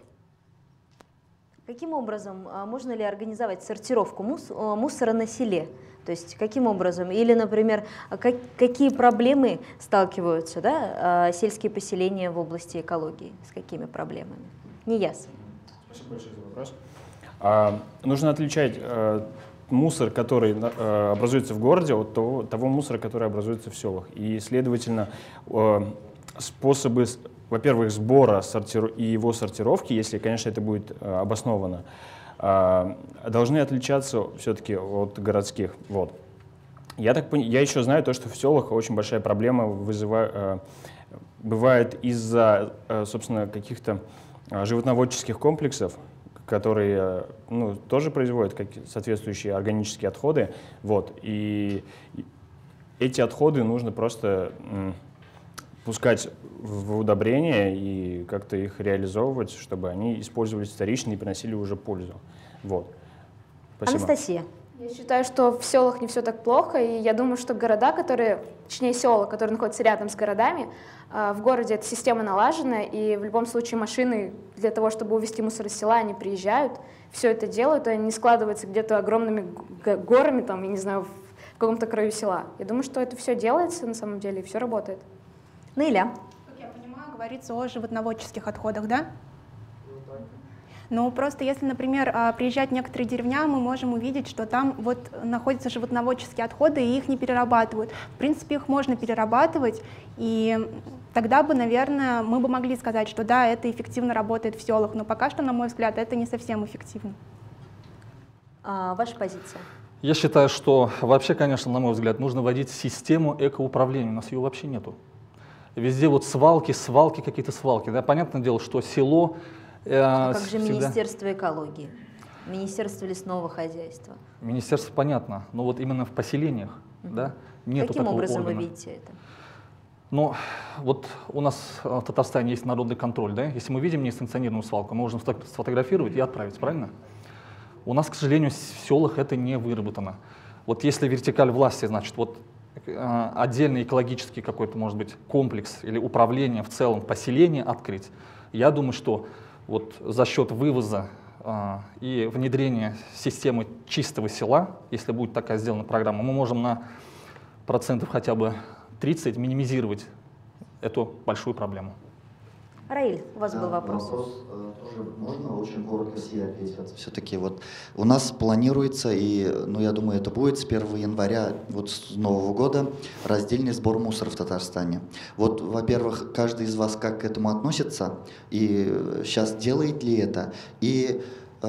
Каким образом можно ли организовать сортировку мусора на селе? То есть каким образом? Или, например, какие проблемы сталкиваются, да, сельские поселения в области экологии? С какими проблемами? Нияз. Спасибо большое за вопрос. Нужно отличать мусор, который образуется в городе, от того мусора, который образуется в селах. И, следовательно, способы, во-первых, сбора и его сортировки, если, конечно, это будет обосновано, должны отличаться все-таки от городских. Вот. Я еще знаю то, что в селах очень большая проблема бывает из-за, собственно, каких-то животноводческих комплексов, которые тоже производят соответствующие органические отходы. Вот. И эти отходы нужно просто пускать в удобрения и как-то их реализовывать, чтобы они использовались вторично и приносили уже пользу. Вот. Спасибо. Анастасия. Я считаю, что в селах не все так плохо, и я думаю, что города, точнее села, которые находятся рядом с городами, в городе эта система налажена, и в любом случае машины для того, чтобы увезти мусор из села, они приезжают, все это делают, и они не складываются где-то огромными горами, там, я не знаю, в каком-то краю села. Я думаю, что это все делается на самом деле, и все работает. Наиля. Как я понимаю, говорится о животноводческих отходах, да? Ну, просто если, например, приезжать в некоторые деревня, мы можем увидеть, что там вот находятся животноводческие отходы, и их не перерабатывают. В принципе, их можно перерабатывать, и тогда бы, наверное, мы бы могли сказать, что да, это эффективно работает в селах, но пока что, на мой взгляд, это не совсем эффективно. Ваша позиция? Я считаю, что вообще, конечно, на мой взгляд, нужно вводить систему экоуправления. У нас ее вообще нету. Везде вот свалки, какие-то свалки. Да? Понятное дело, что село... как же Министерство экологии, Министерство лесного хозяйства? Министерство понятно, но вот именно в поселениях, да, нету Каким такого образом органа. вы видите это? Ну, вот у нас в Татарстане есть народный контроль, да? Если мы видим несанкционированную свалку, мы можем сфотографировать и отправить, правильно? У нас, к сожалению, в селах это не выработано. Вот если вертикаль власти, значит, вот отдельный экологический какой-то, может быть, комплекс или управление в целом поселения открыть, я думаю, что вот за счет вывоза и внедрения системы чистого села, если будет такая сделана программа, мы можем на процентов хотя бы 30 минимизировать эту большую проблему. Раиль, у вас был вопрос. Вопрос тоже можно очень коротко все ответить. Все-таки вот у нас планируется, и я думаю, это будет с 1 января, вот с Нового года, раздельный сбор мусора в Татарстане. Вот, во-первых, каждый из вас как к этому относится, и сейчас делает ли это, и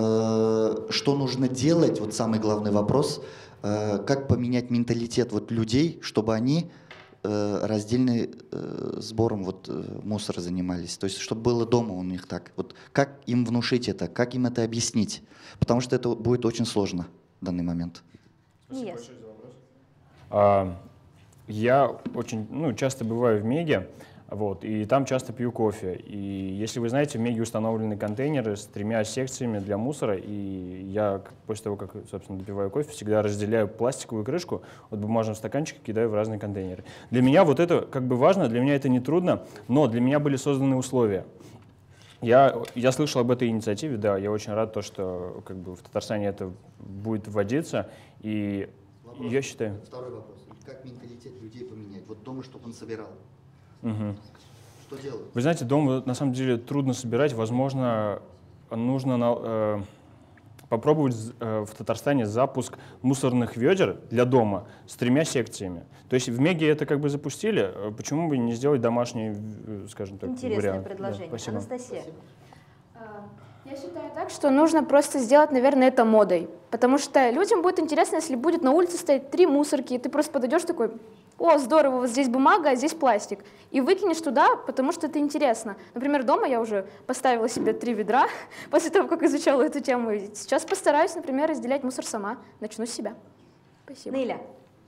что нужно делать, вот самый главный вопрос, как поменять менталитет вот людей, чтобы они раздельным сбором мусора занимались? То есть, чтобы было дома у них так. Вот как им внушить это, как им это объяснить? Потому что это будет очень сложно в данный момент. Спасибо большое за вопрос. Я очень часто бываю в Меге, и там часто пью кофе. И если вы знаете, в Меге установлены контейнеры с 3 секциями для мусора, и я после того, как, собственно, допиваю кофе, всегда разделяю пластиковую крышку от бумажного стаканчика, кидаю в разные контейнеры. Для меня вот это как бы важно, для меня это не трудно, но для меня были созданы условия. Я слышал об этой инициативе, да, я очень рад, что как бы в Татарстане это будет вводиться, и я считаю... Второй вопрос. Как менталитет людей поменять? Вот дома, чтобы он собирал. Угу. Что делать? Вы знаете, дома на самом деле трудно собирать. Возможно, нужно попробовать в Татарстане запуск мусорных ведер для дома с 3 секциями. То есть в Меге это как бы запустили, почему бы не сделать домашний, скажем так, Интересное вариант? предложение. Да, спасибо. Анастасия. Я считаю так, что нужно просто сделать, наверное, это модой. Потому что людям будет интересно, если будет на улице стоять 3 мусорки, и ты просто подойдешь такой: о, здорово, вот здесь бумага, а здесь пластик. И выкинешь туда, потому что это интересно. Например, дома я уже поставила себе 3 ведра после того, как изучала эту тему. И сейчас постараюсь, например, разделять мусор сама. Начну с себя. Спасибо. Неля.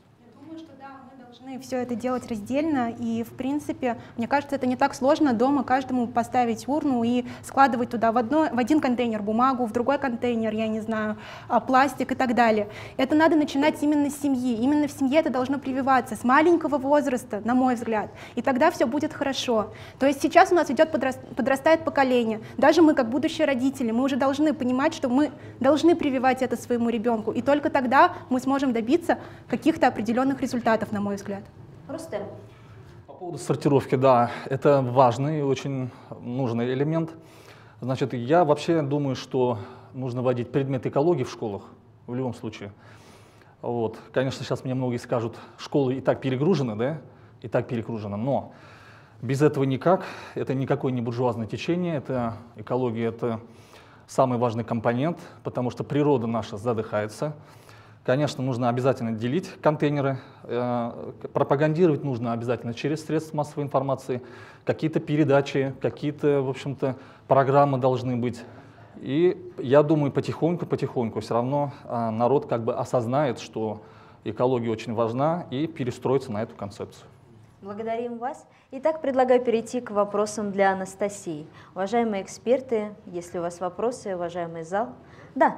Все это делать раздельно, и в принципе, мне кажется, это не так сложно дома каждому поставить урну и складывать туда в один контейнер бумагу, в другой контейнер, я не знаю, пластик и так далее. Это надо начинать именно с семьи, именно в семье это должно прививаться с маленького возраста, на мой взгляд, и тогда все будет хорошо. То есть сейчас у нас подрастает поколение, даже мы как будущие родители, мы уже должны понимать, что мы должны прививать это своему ребенку, и только тогда мы сможем добиться каких-то определенных результатов, на мой взгляд. Рустем. По поводу сортировки, да, это важный и очень нужный элемент. Значит, я вообще думаю, что нужно вводить предмет экологии в школах, в любом случае. Конечно, сейчас мне многие скажут, школы и так перегружены, да, и так перегружены, но без этого никак, это никакое не буржуазное течение, экология — это самый важный компонент, потому что природа наша задыхается. Конечно, нужно обязательно делить контейнеры, пропагандировать нужно обязательно через средства массовой информации, какие-то передачи, какие-то, в общем-то, программы должны быть. И я думаю, потихоньку все равно народ как бы осознает, что экология очень важна, и перестроится на эту концепцию. Благодарим вас. Итак, предлагаю перейти к вопросам для Анастасии. Уважаемые эксперты, если у вас вопросы, уважаемый зал. Да.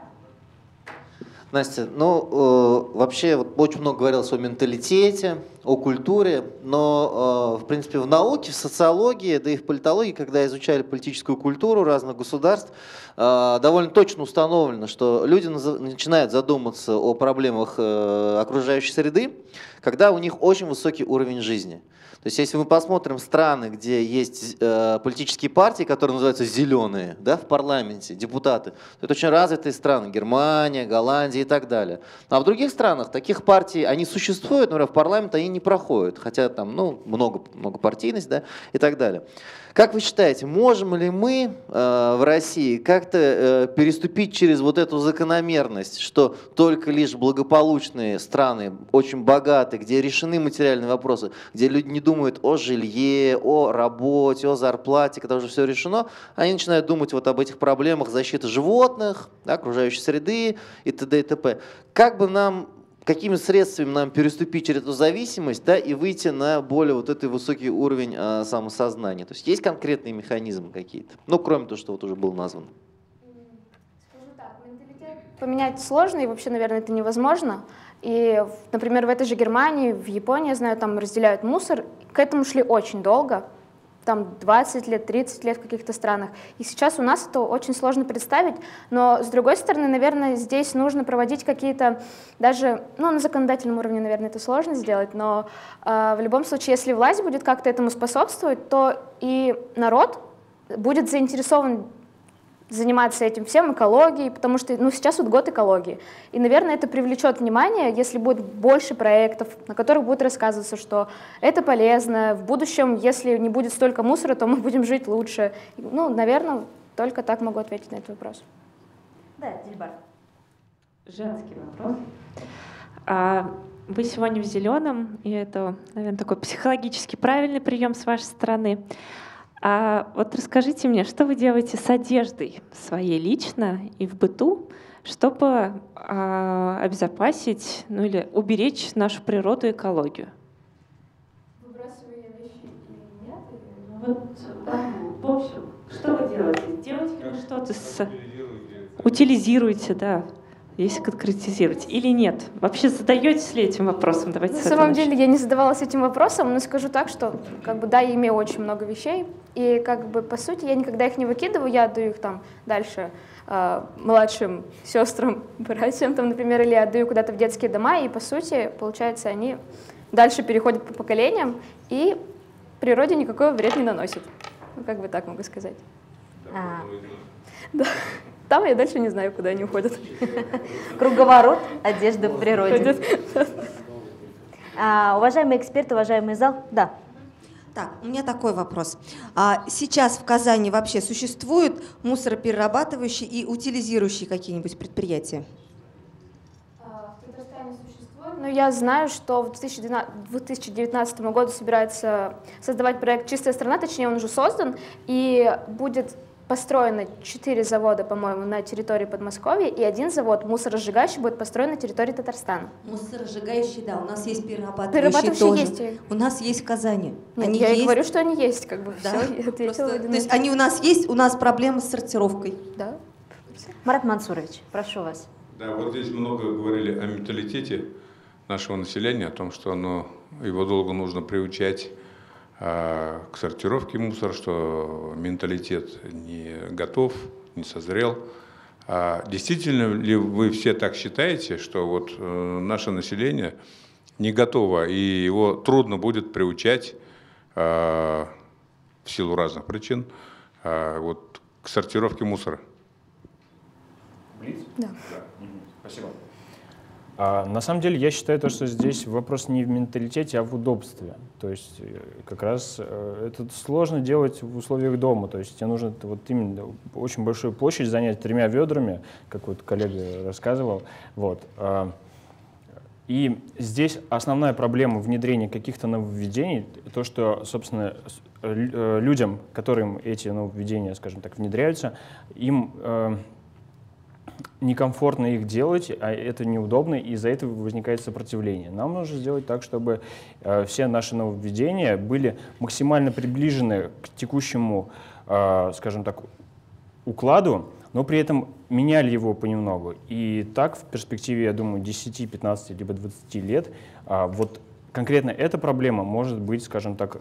Настя, вообще очень много говорилось о менталитете, о культуре, но, в принципе, в науке, в социологии, да и в политологии, когда изучали политическую культуру разных государств, довольно точно установлено, что люди начинают задумываться о проблемах окружающей среды, когда у них очень высокий уровень жизни. То есть, если мы посмотрим страны, где есть политические партии, которые называются «зеленые», да, в парламенте, депутаты, то это очень развитые страны, Германия, Голландия и так далее. А в других странах таких партий, они существуют, например, в парламент они не проходят, хотя там многопартийность, да, и так далее. Как вы считаете, можем ли мы в России как-то переступить через вот эту закономерность, что только лишь благополучные страны, очень богатые, где решены материальные вопросы, где люди не думают о жилье, о работе, о зарплате, когда уже все решено, они начинают думать об этих проблемах защиты животных, да, окружающей среды и т.д. и т.п. Какими средствами нам переступить через эту зависимость, да, и выйти на более этот высокий уровень самосознания? То есть есть конкретные механизмы какие-то? Кроме того, что уже было названо. Скажу так, менталитет поменять сложно, и вообще, наверное, это невозможно. И, например, в этой же Германии, в Японии, я знаю, там разделяют мусор. К этому шли очень долго. Там 20 лет, 30 лет в каких-то странах. И сейчас у нас это очень сложно представить, но, с другой стороны, наверное, здесь нужно проводить какие-то, даже, на законодательном уровне, наверное, это сложно сделать, но в любом случае, если власть будет как-то этому способствовать, то и народ будет заинтересован заниматься этим всем, экологией, потому что сейчас год экологии. И, наверное, это привлечет внимание, если будет больше проектов, на которых будет рассказываться, что это полезно. В будущем, если не будет столько мусора, то мы будем жить лучше. Наверное, только так могу ответить на этот вопрос. Да, Дильбар. Женский вопрос. вы сегодня в зеленом, и это, наверное, такой психологически правильный прием с вашей стороны. А вот расскажите мне, что вы делаете с одеждой своей лично и в быту, чтобы обезопасить, ну или уберечь нашу природу и экологию? Выбрасываю я вещи или нет? Вот, в общем, что вы делаете? Делаете ли вы что-то с... Утилизируете, да, если конкретизировать, или нет? Вообще задаетесь ли этим вопросом? Давайте На самом деле я не задавалась этим вопросом, но скажу так, что как бы, да, я имею очень много вещей, и как бы по сути я никогда их не выкидываю, я отдаю их там дальше младшим сестрам, братьям, там, например, или я отдаю куда-то в детские дома, и по сути, получается, они дальше переходят по поколениям, и природе никакой вред не наносят. Ну, как бы так могу сказать. Да. Там я дальше не знаю, куда они уходят. Круговорот одежды в природе. Уважаемые эксперты, уважаемый зал, да. Так, у меня такой вопрос. Сейчас в Казани вообще существуют мусороперерабатывающие и утилизирующие какие-нибудь предприятия? Ну, я знаю, что в 2019 году собирается создавать проект «Чистая страна», точнее, он уже создан, и будет построено 4 завода, по-моему, на территории Подмосковья, и 1 завод мусоросжигающий будет построен на территории Татарстана. Мусоросжигающий, да, у нас есть перерабатывающие тоже. Есть. У нас есть в Казани. Нет, они я есть. и говорю, что они есть, как бы, да? все, я ответила. То есть они у нас есть, у нас проблемы с сортировкой. Да. Марат Мансурович, прошу вас. Да, вот здесь много говорили о менталитете нашего населения, о том, что его долго нужно приучать к сортировке мусора, что менталитет не готов, не созрел. Действительно ли вы все так считаете, что вот наше население не готово, и его трудно будет приучать в силу разных причин вот, к сортировке мусора? Блиц? Да. Спасибо. На самом деле я считаю, что здесь вопрос не в менталитете, а в удобстве. То есть как раз это сложно делать в условиях дома. То есть тебе нужно вот именно очень большую площадь занять 3 ведрами, как вот коллега рассказывал. Вот. И здесь основная проблема внедрения каких-то нововведений, то, что, собственно, людям, которым эти нововведения, скажем так, внедряются, им некомфортно их делать, а это неудобно, и из-за этого возникает сопротивление. Нам нужно сделать так, чтобы все наши нововведения были максимально приближены к текущему, скажем так, укладу, но при этом меняли его понемногу. И так в перспективе, я думаю, 10, 15, либо 20 лет вот конкретно эта проблема может быть, скажем так,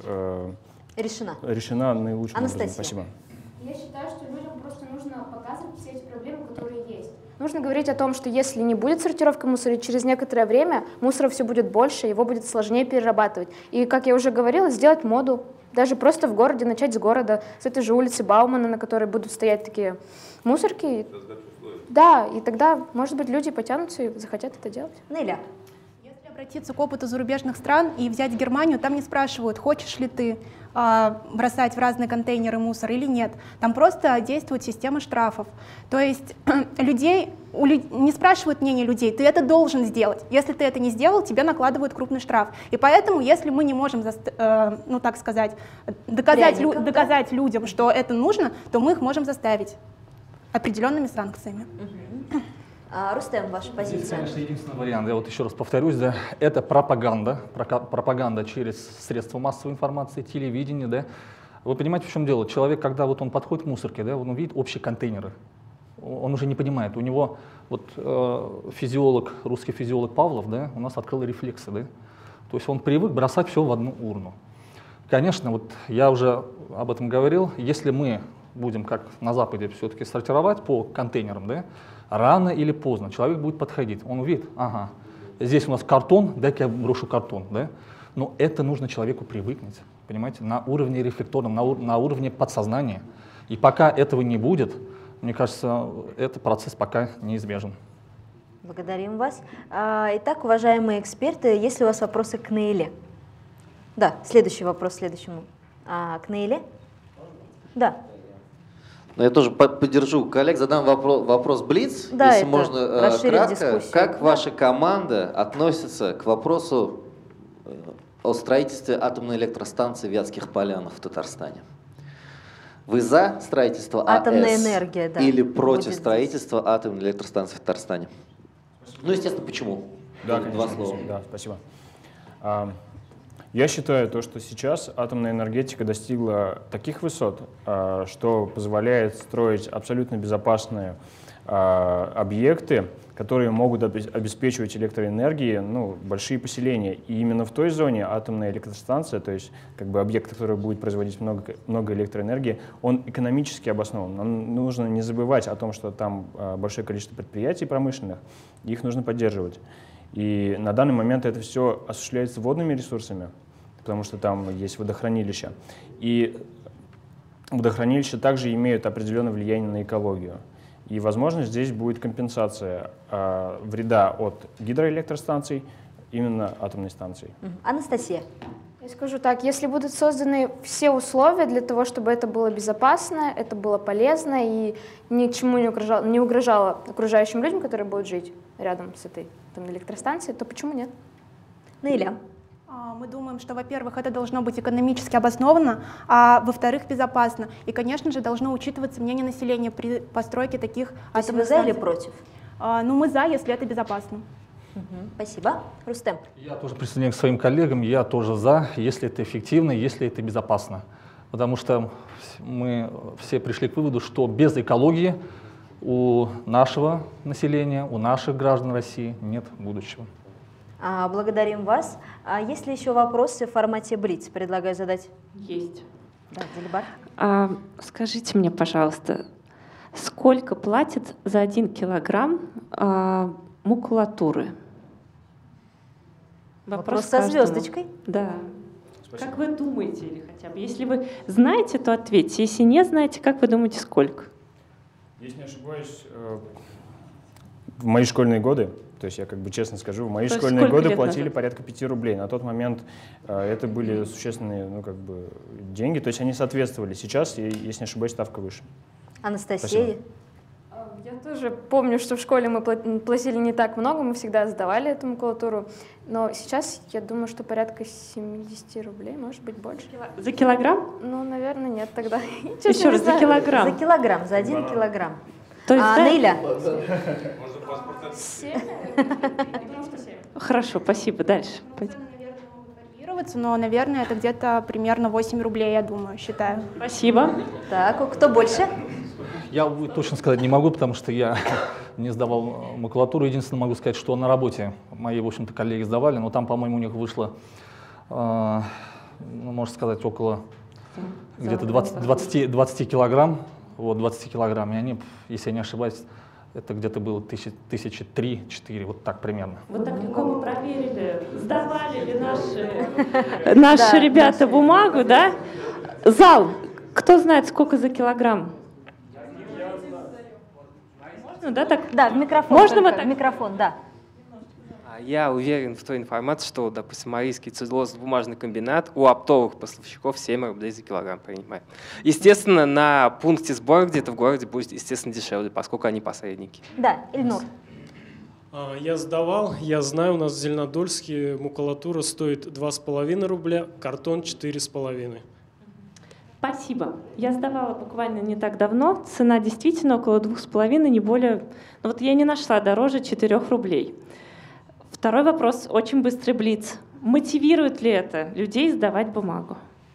решена наилучшим образом. Спасибо. Я считаю, что людям просто нужно показывать все эти проблемы, которые есть. Нужно говорить о том, что если не будет сортировка мусора, через некоторое время мусора все будет больше, его будет сложнее перерабатывать. И, как я уже говорила, сделать моду. Даже просто в городе, начать с города, с этой же улицы Баумана, на которой будут стоять такие мусорки. Да, и тогда, может быть, люди потянутся и захотят это делать. Неля. Если обратиться к опыту зарубежных стран и взять Германию, там не спрашивают, хочешь ли ты бросать в разные контейнеры мусор или нет. Там просто действует система штрафов. То есть не спрашивают мнение людей, ты это должен сделать. Если ты это не сделал, тебе накладывают крупный штраф. И поэтому, если мы не можем, ну так сказать, доказать людям, что это нужно, то мы их можем заставить определенными санкциями. Рустем, ваша позиция? Здесь, конечно, единственный вариант, я вот еще раз повторюсь, да, это пропаганда через средства массовой информации, телевидение, да. Вы понимаете, в чем дело? Человек, когда вот он подходит к мусорке, да, он видит общие контейнеры, он уже не понимает. У него вот русский физиолог Павлов, да, у нас открыл рефлексы, да. То есть он привык бросать все в одну урну. Конечно, вот я уже об этом говорил, если мы будем, как на Западе, все-таки сортировать по контейнерам, да, рано или поздно человек будет подходить, он увидит, ага, здесь у нас картон, дай-ка я брошу картон, да? Но это нужно человеку привыкнуть, понимаете, на уровне рефлекторном, на уровне подсознания. И пока этого не будет, мне кажется, этот процесс пока неизбежен. Благодарим вас. Итак, уважаемые эксперты, есть ли у вас вопросы к Нейле? Да, следующий вопрос следующему. К Нейле? Да. Но я тоже поддержу коллег, задам вопрос Блиц, да, если можно кратко. Дискуссию. Как ваша команда относится к вопросу о строительстве атомной электростанции в Вятских Полянах в Татарстане? Вы за строительство атомная АЭС энергия, да, или против строительства атомной электростанции в Татарстане? Ну, естественно, почему? Да, Два конечно, слова. да, спасибо. Я считаю, что сейчас атомная энергетика достигла таких высот, что позволяет строить абсолютно безопасные объекты, которые могут обеспечивать электроэнергией большие поселения. И именно в той зоне атомная электростанция, то есть как бы объект, который будет производить много электроэнергии, он экономически обоснован. Нам нужно не забывать о том, что там большое количество предприятий промышленных, их нужно поддерживать. И на данный момент это все осуществляется водными ресурсами, потому что там есть водохранилища. И водохранилища также имеют определенное влияние на экологию. И, возможно, здесь будет компенсация вреда от гидроэлектростанций именно атомной станции. Анастасия. Я скажу так, если будут созданы все условия для того, чтобы это было безопасно, это было полезно и ничему не угрожало окружающим людям, которые будут жить рядом с этой атомной электростанцией, то почему нет? Наиля. Мы думаем, что, во-первых, это должно быть экономически обосновано, а во-вторых, безопасно. И, конечно же, должно учитываться мнение населения при постройке таких атомных станций. Вы за или против? Мы за, если это безопасно. Спасибо. Рустем. Я тоже присоединяюсь к своим коллегам, я тоже за, если это эффективно, если это безопасно. Потому что мы все пришли к выводу, что без экологии у нашего населения, у наших граждан России нет будущего. Благодарим вас. Есть ли еще вопросы в формате Блиц? Предлагаю задать. Есть. Да, Делибар. Скажите мне, пожалуйста, сколько платят за 1 килограмм макулатуры? Вопрос со звездочкой. Да. Спасибо. Как вы думаете, или хотя бы, если вы знаете, то ответьте. Если не знаете, как вы думаете, сколько? Если не ошибаюсь, в мои школьные годы, то есть я как бы честно скажу, в мои школьные годы платили порядка 5 рублей. На тот момент это были существенные деньги, то есть они соответствовали. Сейчас, если не ошибаюсь, ставка выше. Анастасия. Я тоже помню, что в школе мы платили не так много, мы всегда сдавали эту макулатуру, но сейчас я думаю, что порядка 70 рублей, может быть, больше. За килограмм? Ну, наверное, нет тогда. Еще раз, за килограмм? За килограмм, за 1 килограмм. То есть, Наиля. Хорошо, спасибо. Дальше. Но, наверное, это где-то примерно 8 рублей, я думаю, считаю. Спасибо. Так, кто больше? Я точно сказать не могу, потому что я не сдавал макулатуру. Единственное, могу сказать, что на работе мои, в общем-то, коллеги сдавали, но там, по-моему, у них вышло, можно сказать, около где-то 20 килограмм. Вот, 20 килограмм. И они, если я не ошибаюсь, это где-то было 1003-1004, вот так примерно. Вот так легко мы проверили, сдавали ли наши ребята бумагу, да? Зал, кто знает, сколько за килограмм? Можно, да, так? Да, в микрофон. Можно вот так? В микрофон, да. Я уверен в той информации, что, допустим, Марийский целлюлозно-бумажный комбинат у оптовых поставщиков 7 рублей за килограмм принимает. Естественно, на пункте сбора где-то в городе будет, естественно, дешевле, поскольку они посредники. Да, Ильнур. Я сдавал, я знаю, у нас в Зеленодольске макулатура стоит 2,5 рубля, картон 4,5. Спасибо. Я сдавала буквально не так давно. Цена действительно около 2,5, не более... Но вот я не нашла дороже 4 рублей. Второй вопрос, очень быстрый блиц. Мотивирует ли это людей сдавать бумагу?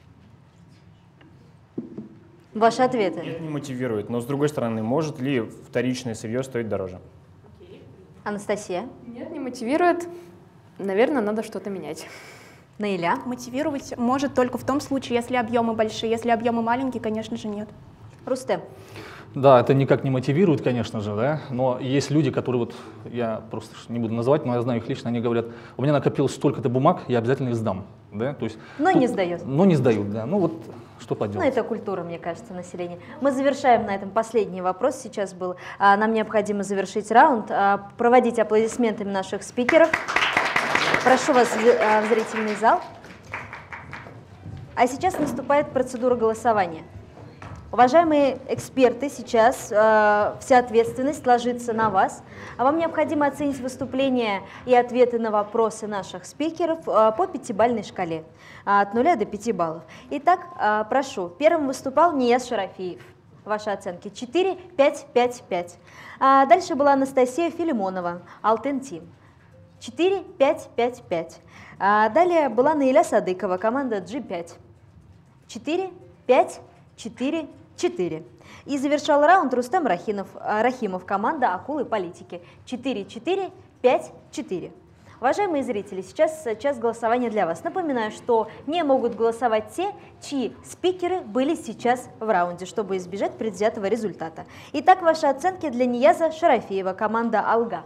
Ваши ответы? Нет, не мотивирует. Но, с другой стороны, может ли вторичное сырье стоить дороже? Анастасия? Нет, не мотивирует. Наверное, надо что-то менять. Наиля? Мотивировать может только в том случае, если объемы большие. Если объемы маленькие, конечно же, нет. Рустем? Да, это никак не мотивирует, конечно же, да, но есть люди, которые, вот, я просто не буду называть, но я знаю их лично, они говорят, у меня накопилось столько-то бумаг, я обязательно их сдам. Да? То есть, но не сдают. Но не сдают, да. Ну вот, что поделать. Ну это культура, мне кажется, населения. Мы завершаем на этом последний вопрос сейчас был. Нам необходимо завершить раунд. Проводить аплодисментами наших спикеров. Прошу вас в зрительный зал. А сейчас наступает процедура голосования. Уважаемые эксперты, сейчас вся ответственность ложится на вас. Вам необходимо оценить выступления и ответы на вопросы наших спикеров по 5-бальной шкале, от 0 до 5 баллов. Итак, прошу, первым выступал Нияз Шарафиев. Ваши оценки 4, 5, 5, 5. Дальше была Анастасия Филимонова, Алтын Тим. 4, 5, 5, 5. Далее была Наиля Садыкова, команда G5. 4, 5, 4, 4. И завершал раунд Рустем Рахимов, команда «Акулы политики». 4, 4, 5, 4. Уважаемые зрители, сейчас час голосования для вас. Напоминаю, что не могут голосовать те, чьи спикеры были сейчас в раунде, чтобы избежать предвзятого результата. Итак, ваши оценки для Нияза Шарафиева, команда «Алга».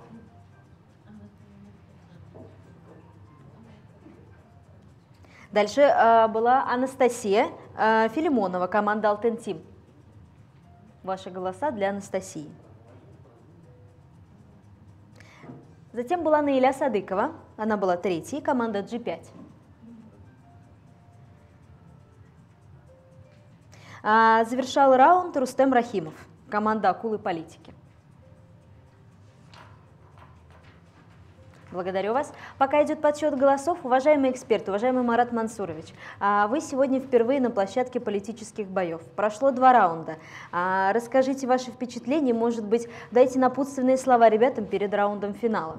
Дальше была Анастасия Филимонова, команда «Алтын Тим». Ваши голоса для Анастасии. Затем была Наиля Садыкова, она была 3-й, команда G5. Завершал раунд Рустем Рахимов, команда «Акулы политики». Благодарю вас. Пока идет подсчет голосов, уважаемые эксперты, уважаемый Марат Мансурович, вы сегодня впервые на площадке политических боев. Прошло 2 раунда. Расскажите ваши впечатления, может быть, дайте напутственные слова ребятам перед раундом финала.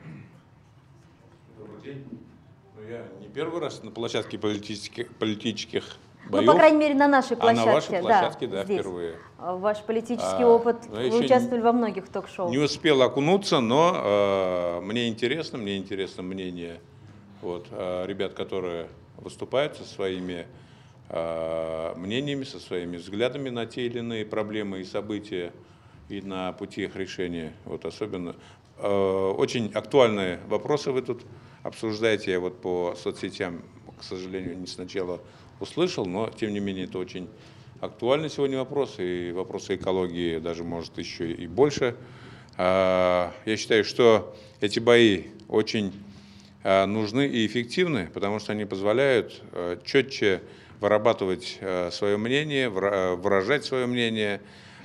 Добрый день. Я не первый раз на площадке политических боев. Ну, по крайней мере, на нашей площадке. На вашей площадке, да, здесь. Впервые. Ваш политический опыт, вы участвовали во многих ток-шоу. Не успел окунуться, но мне интересно мнение ребят, которые выступают со своими мнениями, со своими взглядами на те или иные проблемы и события и на пути их решения. Особенно очень актуальные вопросы вы тут обсуждаете. Я по соцсетям, к сожалению, не сначала услышал, но тем не менее это очень актуальный сегодня вопрос, и вопросы экологии даже может еще и больше. Я считаю, что эти бои очень нужны и эффективны, потому что они позволяют четче вырабатывать свое мнение, выражать свое мнение,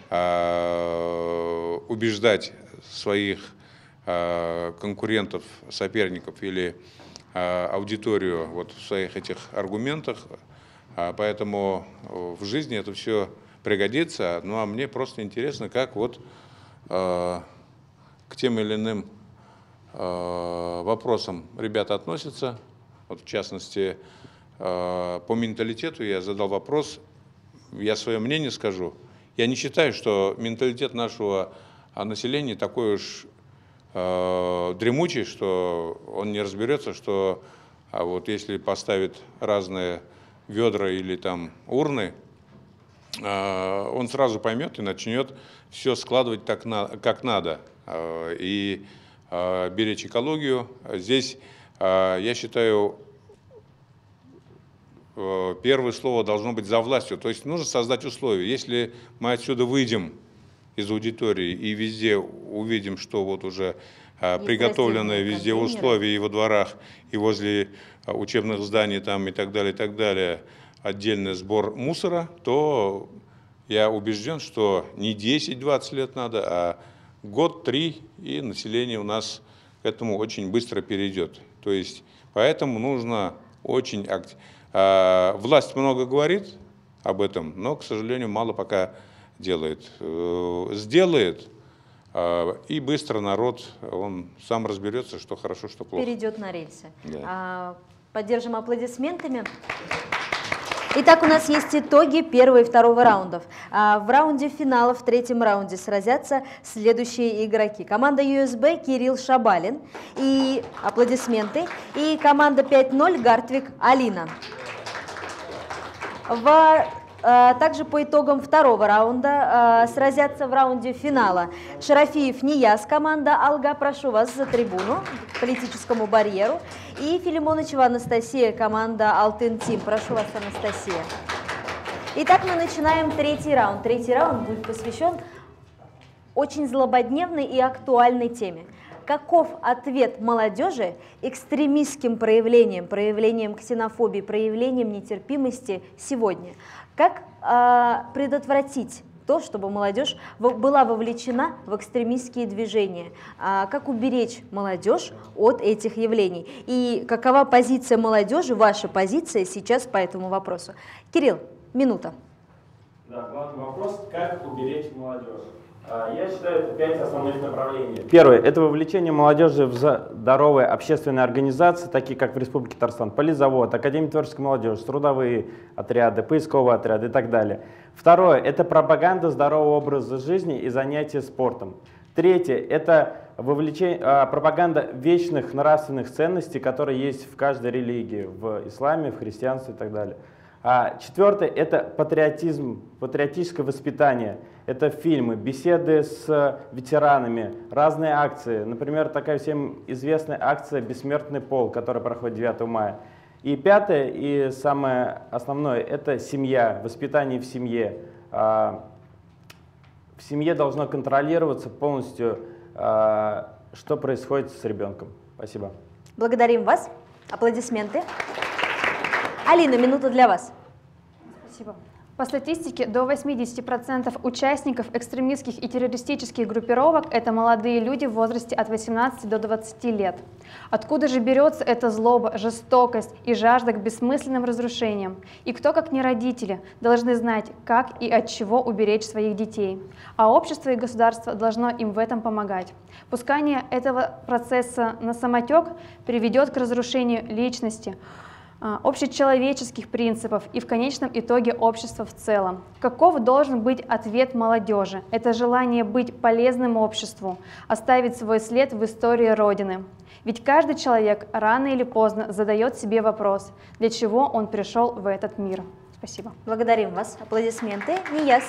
убеждать своих конкурентов, соперников или аудиторию в своих этих аргументах. Поэтому в жизни это все пригодится. Ну а мне просто интересно, как к тем или иным вопросам ребята относятся. В частности, по менталитету я задал вопрос, я свое мнение скажу. Я не считаю, что менталитет нашего населения такой уж дремучий, что он не разберется, что если поставит разные ведра или урны, он сразу поймет и начнет все складывать так, как надо и беречь экологию. Здесь, я считаю, первое слово должно быть за властью, то есть нужно создать условия. Если мы отсюда выйдем из аудитории и везде увидим, что уже приготовленные везде условия и во дворах, и возле учебных зданий и так далее, отдельный сбор мусора, то я убежден, что не 10-20 лет надо, а год-3, и население у нас к этому очень быстро перейдет. То есть поэтому нужно очень... Власть много говорит об этом, но, к сожалению, мало пока делает. Сделает, и быстро народ, он сам разберется, что хорошо, что плохо. Перейдет на рельсы. Да. Поддержим аплодисментами. Итак, у нас есть итоги 1-го и 2-го раундов. В раунде финала, в 3-м раунде сразятся следующие игроки. Команда USB Кирилл Шабалин, и аплодисменты, и команда 5-0 Гартвик Алина. Также по итогам 2-го раунда сразятся в раунде финала Шарафиев Нияз, команда «Алга», прошу вас за трибуну, к политическому барьеру, и Филимонычева Анастасия, команда «Алтын Тим». Прошу вас, Анастасия. Итак, мы начинаем 3-й раунд. 3-й раунд будет посвящен очень злободневной и актуальной теме. каков ответ молодежи экстремистским проявлением ксенофобии, проявлением нетерпимости сегодня? Как предотвратить то, чтобы молодежь была вовлечена в экстремистские движения? Как уберечь молодежь от этих явлений? И какова позиция молодежи, ваша позиция сейчас по этому вопросу? Кирилл, минута. Да, главный вопрос, как уберечь молодежь. Я считаю, это 5 основных направлений. Первое – это вовлечение молодежи в здоровые общественные организации, такие как в Республике Татарстан, Полизавод, Академия творческой молодежи, трудовые отряды, поисковые отряды и так далее. Второе – это пропаганда здорового образа жизни и занятия спортом. Третье – это пропаганда вечных нравственных ценностей, которые есть в каждой религии, в исламе, в христианстве и так далее. Четвертое – это патриотизм, патриотическое воспитание. Это фильмы, беседы с ветеранами, разные акции. Например, такая всем известная акция «Бессмертный пол», которая проходит 9 мая. И пятое, и самое основное – это семья, воспитание в семье. В семье должно контролироваться полностью, что происходит с ребенком. Спасибо. Благодарим вас. Аплодисменты. Алина, минута для вас. Спасибо. По статистике, до 80% участников экстремистских и террористических группировок – это молодые люди в возрасте от 18 до 20 лет. Откуда же берется эта злоба, жестокость и жажда к бессмысленным разрушениям? И кто, как не родители, должны знать, как и от чего уберечь своих детей? А общество и государство должно им в этом помогать. Пускание этого процесса на самотек приведет к разрушению личности, общечеловеческих принципов и в конечном итоге общества в целом. Каков должен быть ответ молодежи? Это желание быть полезным обществу, оставить свой след в истории Родины. Ведь каждый человек рано или поздно задает себе вопрос, для чего он пришел в этот мир. Спасибо. Благодарим вас. Аплодисменты. Нияз.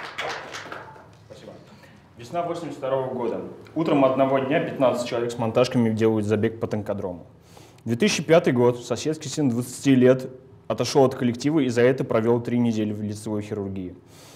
Спасибо. Весна 1982 года. Утром одного дня 15 человек с монтажками делают забег по танкодрому. 2005 год. Соседский сын 20 лет отошел от коллектива и за это провел 3 недели в лицевой хирургии.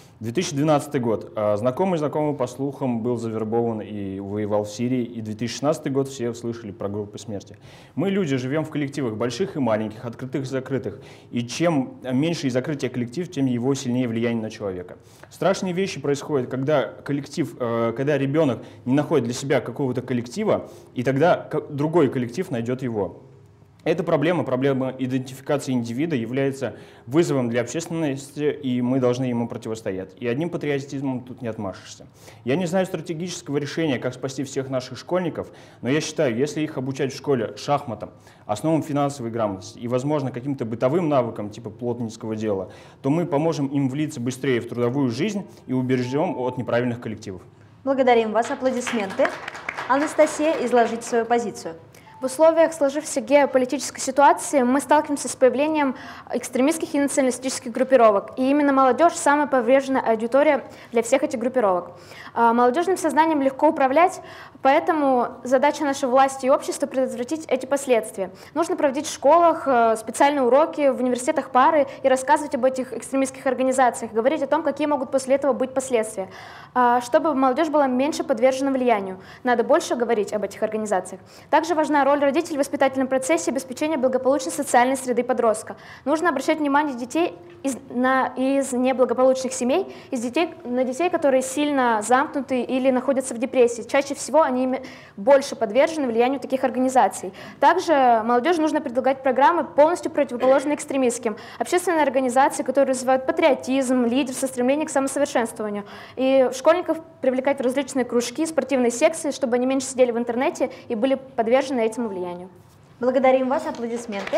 2012 год. Знакомый по слухам был завербован и воевал в Сирии. И 2016 год все слышали про группы смерти. Мы, люди, живем в коллективах больших и маленьких, открытых и закрытых. И чем меньше и закрытие коллектив, тем его сильнее влияние на человека. Страшные вещи происходят, когда когда ребенок не находит для себя какого-то коллектива, и тогда другой коллектив найдет его. Эта проблема идентификации индивида является вызовом для общественности, и мы должны ему противостоять. И одним патриотизмом тут не отмашешься. Я не знаю стратегического решения, как спасти всех наших школьников, но я считаю, если их обучать в школе шахматам, основам финансовой грамотности и, возможно, каким-то бытовым навыкам типа плотницкого дела, то мы поможем им влиться быстрее в трудовую жизнь и убережем от неправильных коллективов. Благодарим вас. Аплодисменты. Анастасия, изложите свою позицию. В условиях сложившейся геополитической ситуации мы сталкиваемся с появлением экстремистских и националистических группировок. И именно молодежь – самая поврежденная аудитория для всех этих группировок. Молодежным сознанием легко управлять, поэтому задача нашей власти и общества – предотвратить эти последствия. Нужно проводить в школах специальные уроки, в университетах пары и рассказывать об этих экстремистских организациях, говорить о том, какие могут после этого быть последствия. Чтобы молодежь была меньше подвержена влиянию, надо больше говорить об этих организациях. Также важна роль родителей в воспитательном процессе обеспечения благополучной социальной среды подростка. Нужно обращать внимание детей из неблагополучных семей, на детей, которые сильно замкнуты или находятся в депрессии. Чаще всего они больше подвержены влиянию таких организаций. Также молодежи нужно предлагать программы, полностью противоположные экстремистским. Общественные организации, которые развивают патриотизм, лидерство, стремление к самосовершенствованию. И школьников привлекать в различные кружки, спортивные секции, чтобы они меньше сидели в интернете и были подвержены этому влиянию. Благодарим вас. Аплодисменты.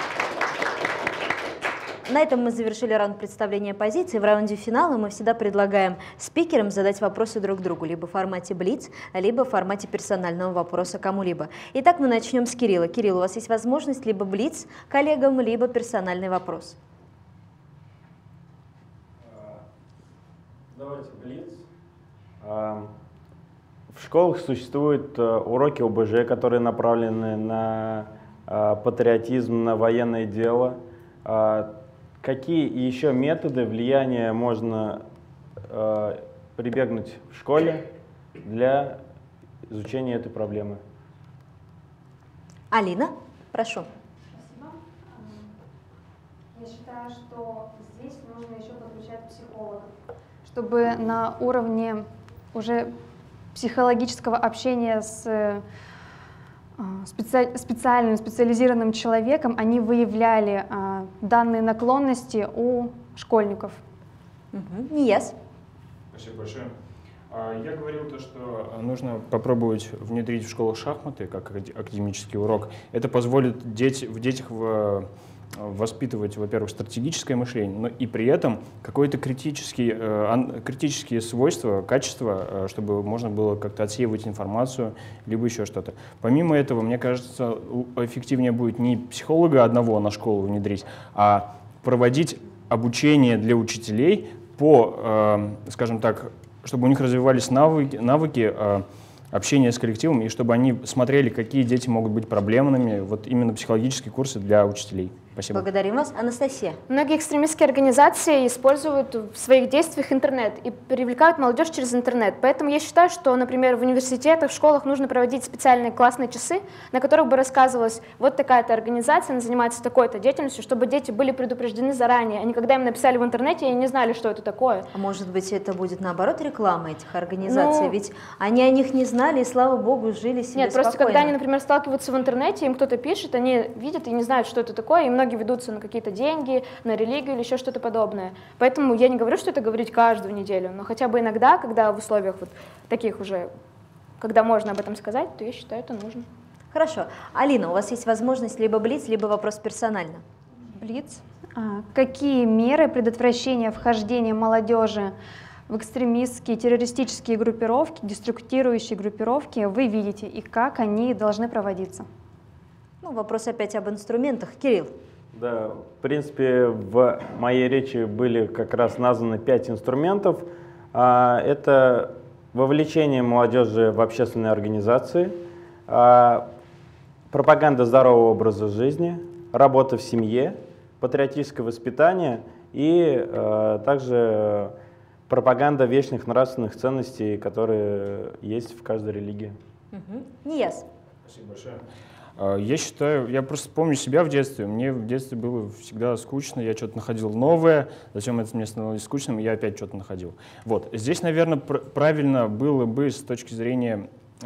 На этом мы завершили раунд представления позиций. В раунде финала мы всегда предлагаем спикерам задать вопросы друг другу, либо в формате блиц, либо в формате персонального вопроса кому-либо. Итак, мы начнем с Кирилла. Кирилл, у вас есть возможность либо блиц коллегам, либо персональный вопрос. Давайте блиц. В школах существуют уроки ОБЖ, которые направлены на патриотизм, на военное дело. Какие еще методы влияния можно прибегнуть в школе для изучения этой проблемы? Алина, прошу. Я считаю, что здесь нужно еще подключать психологов, чтобы на уровне уже психологического общения с специализированным человеком они выявляли данные наклонности у школьников. Нияз. Спасибо большое. Я говорил то, что нужно попробовать внедрить в школах шахматы как академический урок. Это позволит в детях воспитывать, во-первых, стратегическое мышление, но и при этом какое-то критические свойства, качества, чтобы можно было как-то отсеивать информацию, либо еще что-то. Помимо этого, мне кажется, эффективнее будет не психолога одного на школу внедрить, а проводить обучение для учителей по, скажем так, чтобы у них развивались навыки общения с коллективом, и чтобы они смотрели, какие дети могут быть проблемными, вот именно психологические курсы для учителей. Спасибо. Благодарим вас. Анастасия. Многие экстремистские организации используют в своих действиях интернет и привлекают молодежь через интернет. Поэтому я считаю, что, например, в университетах, в школах нужно проводить специальные классные часы, на которых бы рассказывалось, вот такая-то организация, она занимается такой-то деятельностью, чтобы дети были предупреждены заранее, а не когда им написали в интернете и не знали, что это такое. А может быть, это будет наоборот реклама этих организаций? Ведь они о них не знали и, слава богу, жили себе Нет, просто спокойно. когда они, например, сталкиваются в интернете, им кто-то пишет, они видят и не знают, что это такое, и многие ведутся на какие-то деньги, на религию или еще что-то подобное. Поэтому я не говорю, что это говорить каждую неделю, но хотя бы иногда, когда в условиях вот таких уже, когда можно об этом сказать, то я считаю, это нужно. Хорошо. Алина, у вас есть возможность либо блиц, либо вопрос персонально. Блиц. Какие меры предотвращения вхождения молодежи в экстремистские, террористические группировки, деструктирующие группировки вы видите и как они должны проводиться? Ну, вопрос опять об инструментах. Кирилл. Да, в принципе, в моей речи были как раз названы 5 инструментов. Это вовлечение молодежи в общественные организации, пропаганда здорового образа жизни, работа в семье, патриотическое воспитание и также пропаганда вечных нравственных ценностей, которые есть в каждой религии. Нияз. Спасибо большое. Я считаю, я просто помню себя в детстве. Мне в детстве было всегда скучно, я что-то находил новое, затем это мне становилось скучным, и я опять что-то находил. Вот. Здесь, наверное, правильно было бы с точки зрения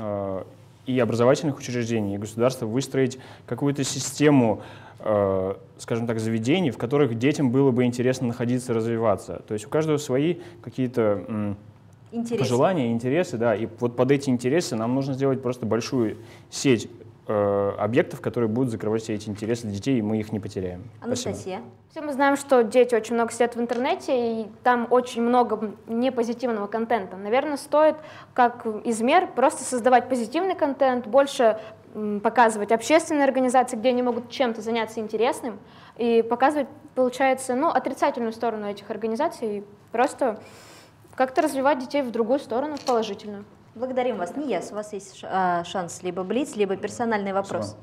и образовательных учреждений, и государства выстроить какую-то систему, скажем так, заведений, в которых детям было бы интересно находиться и развиваться. То есть у каждого свои какие-то пожелания, интересы, да, и вот под эти интересы нам нужно сделать просто большую сеть объектов, которые будут закрывать все эти интересы детей, и мы их не потеряем. Анастасия. Все мы знаем, что дети очень много сидят в интернете, и там очень много непозитивного контента. Наверное, стоит, как измер, просто создавать позитивный контент, больше показывать общественные организации, где они могут чем-то заняться интересным, и показывать, получается, ну, отрицательную сторону этих организаций, и просто как-то развивать детей в другую сторону, в положительную. Благодарим вас. Нияз, у вас есть шанс либо блиц, либо персональный вопрос.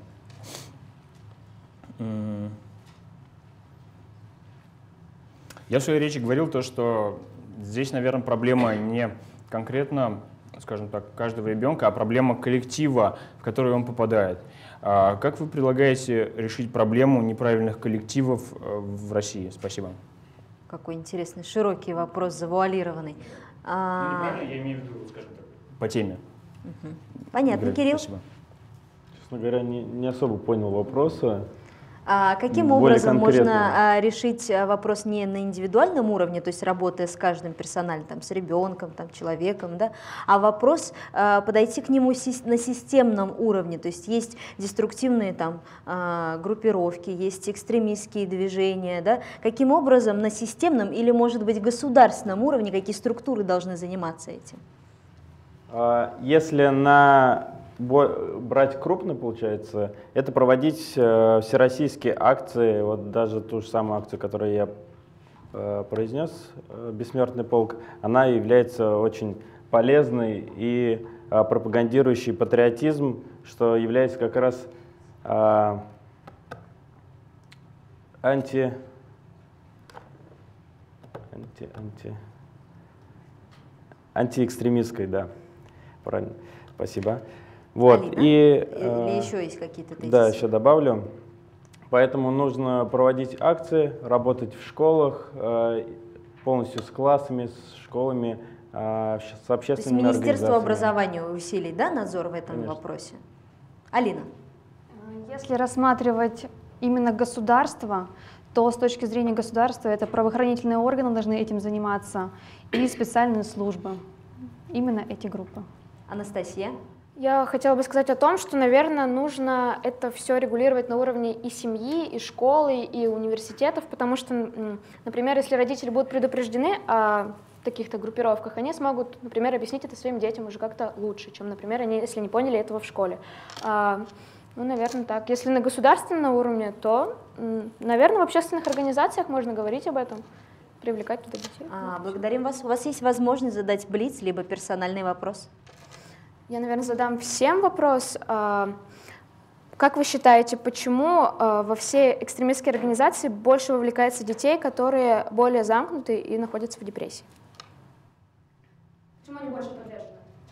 Я в своей речи говорил то, что здесь, наверное, проблема не конкретно, скажем так, каждого ребенка, а проблема коллектива, в который он попадает. Как вы предлагаете решить проблему неправильных коллективов в России? Спасибо. Какой интересный, широкий вопрос, завуалированный. Неправильно, я имею в виду, скажем так, по теме. Понятно, Кирилл. Спасибо. Честно говоря, не особо понял вопроса. Каким образом можно решить вопрос не на индивидуальном уровне, то есть работая с каждым персонально, там, с ребенком, там, человеком, да, а вопрос подойти к нему на системном уровне, то есть есть деструктивные там, группировки, есть экстремистские движения, да, каким образом на системном или, может быть, государственном уровне, какие структуры должны заниматься этим? Если брать крупно, получается, это проводить всероссийские акции, вот даже ту же самую акцию, которую я произнес, «Бессмертный полк», она является очень полезной и пропагандирующей патриотизм, что является как раз антиэкстремистской, да, правильно, спасибо. Вот. Алина? И, Или еще есть какие-то тезисы? Да, еще добавлю. Поэтому нужно проводить акции, работать в школах, полностью с классами, с школами, с общественными То есть организациями. Министерство образования усилит, да, надзор в этом вопросе? Алина? Если рассматривать именно государство, то с точки зрения государства это правоохранительные органы должны этим заниматься и специальные службы. Именно эти группы. Анастасия? Я хотела бы сказать о том, что, наверное, нужно это все регулировать на уровне и семьи, и школы, и университетов, потому что, например, если родители будут предупреждены о таких-то группировках, они смогут, например, объяснить это своим детям уже как-то лучше, чем, например, они, если не поняли этого в школе. Ну, наверное, так. Если на государственном уровне, то, наверное, в общественных организациях можно говорить об этом, привлекать туда детей. Благодарим вас. У вас есть возможность задать блиц, либо персональный вопрос? Я, наверное, задам всем вопрос. Как вы считаете, почему во все экстремистские организации больше вовлекается детей, которые более замкнуты и находятся в депрессии? Почему они больше подвержены?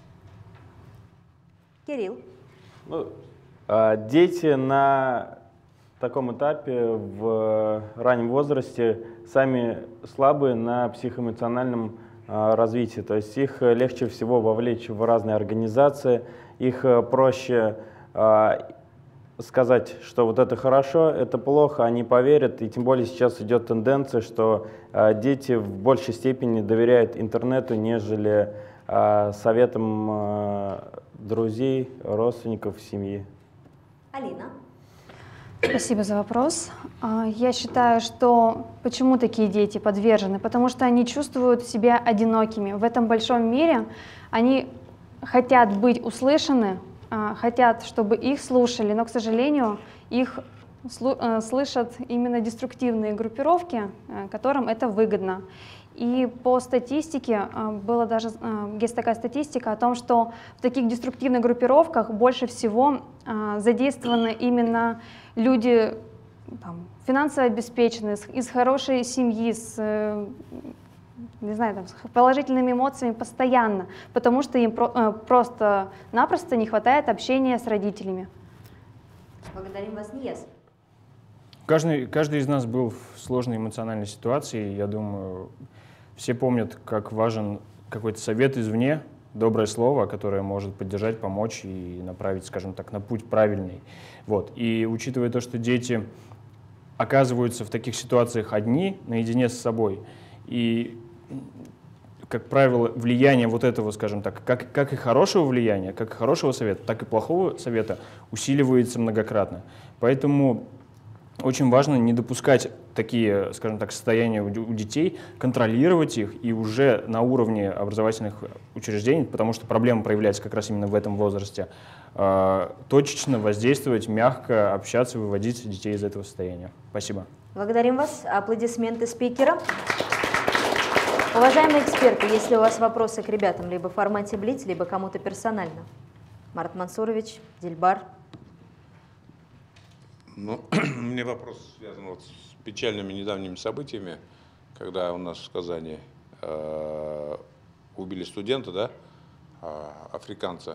Кирилл? Дети на таком этапе в раннем возрасте сами слабые на психоэмоциональном развитии. То есть их легче всего вовлечь в разные организации, их проще сказать, что вот это хорошо, это плохо, они поверят. И тем более сейчас идет тенденция, что дети в большей степени доверяют интернету, нежели советам друзей, родственников, семьи. Алина? Спасибо за вопрос. Я считаю, что почему такие дети подвержены? Потому что они чувствуют себя одинокими. В этом большом мире они хотят быть услышаны, хотят, чтобы их слушали, но, к сожалению, их слышат именно деструктивные группировки, которым это выгодно. И по статистике, есть такая статистика о том, что в таких деструктивных группировках больше всего задействованы именно люди финансово обеспеченные, из хорошей семьи, с, не знаю, с положительными эмоциями постоянно, потому что им просто-напросто не хватает общения с родителями. Благодарим вас, Нияз. Каждый из нас был в сложной эмоциональной ситуации. Я думаю, все помнят, как важен какой-то совет извне, доброе слово, которое может поддержать, помочь и направить, скажем так, на путь правильный. Вот. И учитывая то, что дети оказываются в таких ситуациях одни, наедине с собой, и, как правило, влияние вот этого, скажем так, как и хорошего влияния, как и хорошего совета, так и плохого совета усиливается многократно. Поэтому очень важно не допускать такие, скажем так, состояния у детей, контролировать их и уже на уровне образовательных учреждений, потому что проблема проявляется как раз именно в этом возрасте, точечно воздействовать, мягко общаться, выводить детей из этого состояния. Спасибо. Благодарим вас. Аплодисменты спикерам. Уважаемые эксперты, если у вас вопросы к ребятам либо в формате блиц, либо кому-то персонально. Марат Мансурович, Дильбар. Ну, у меня вопрос связан вот с печальными недавними событиями, когда у нас в Казани убили студента, да, африканца.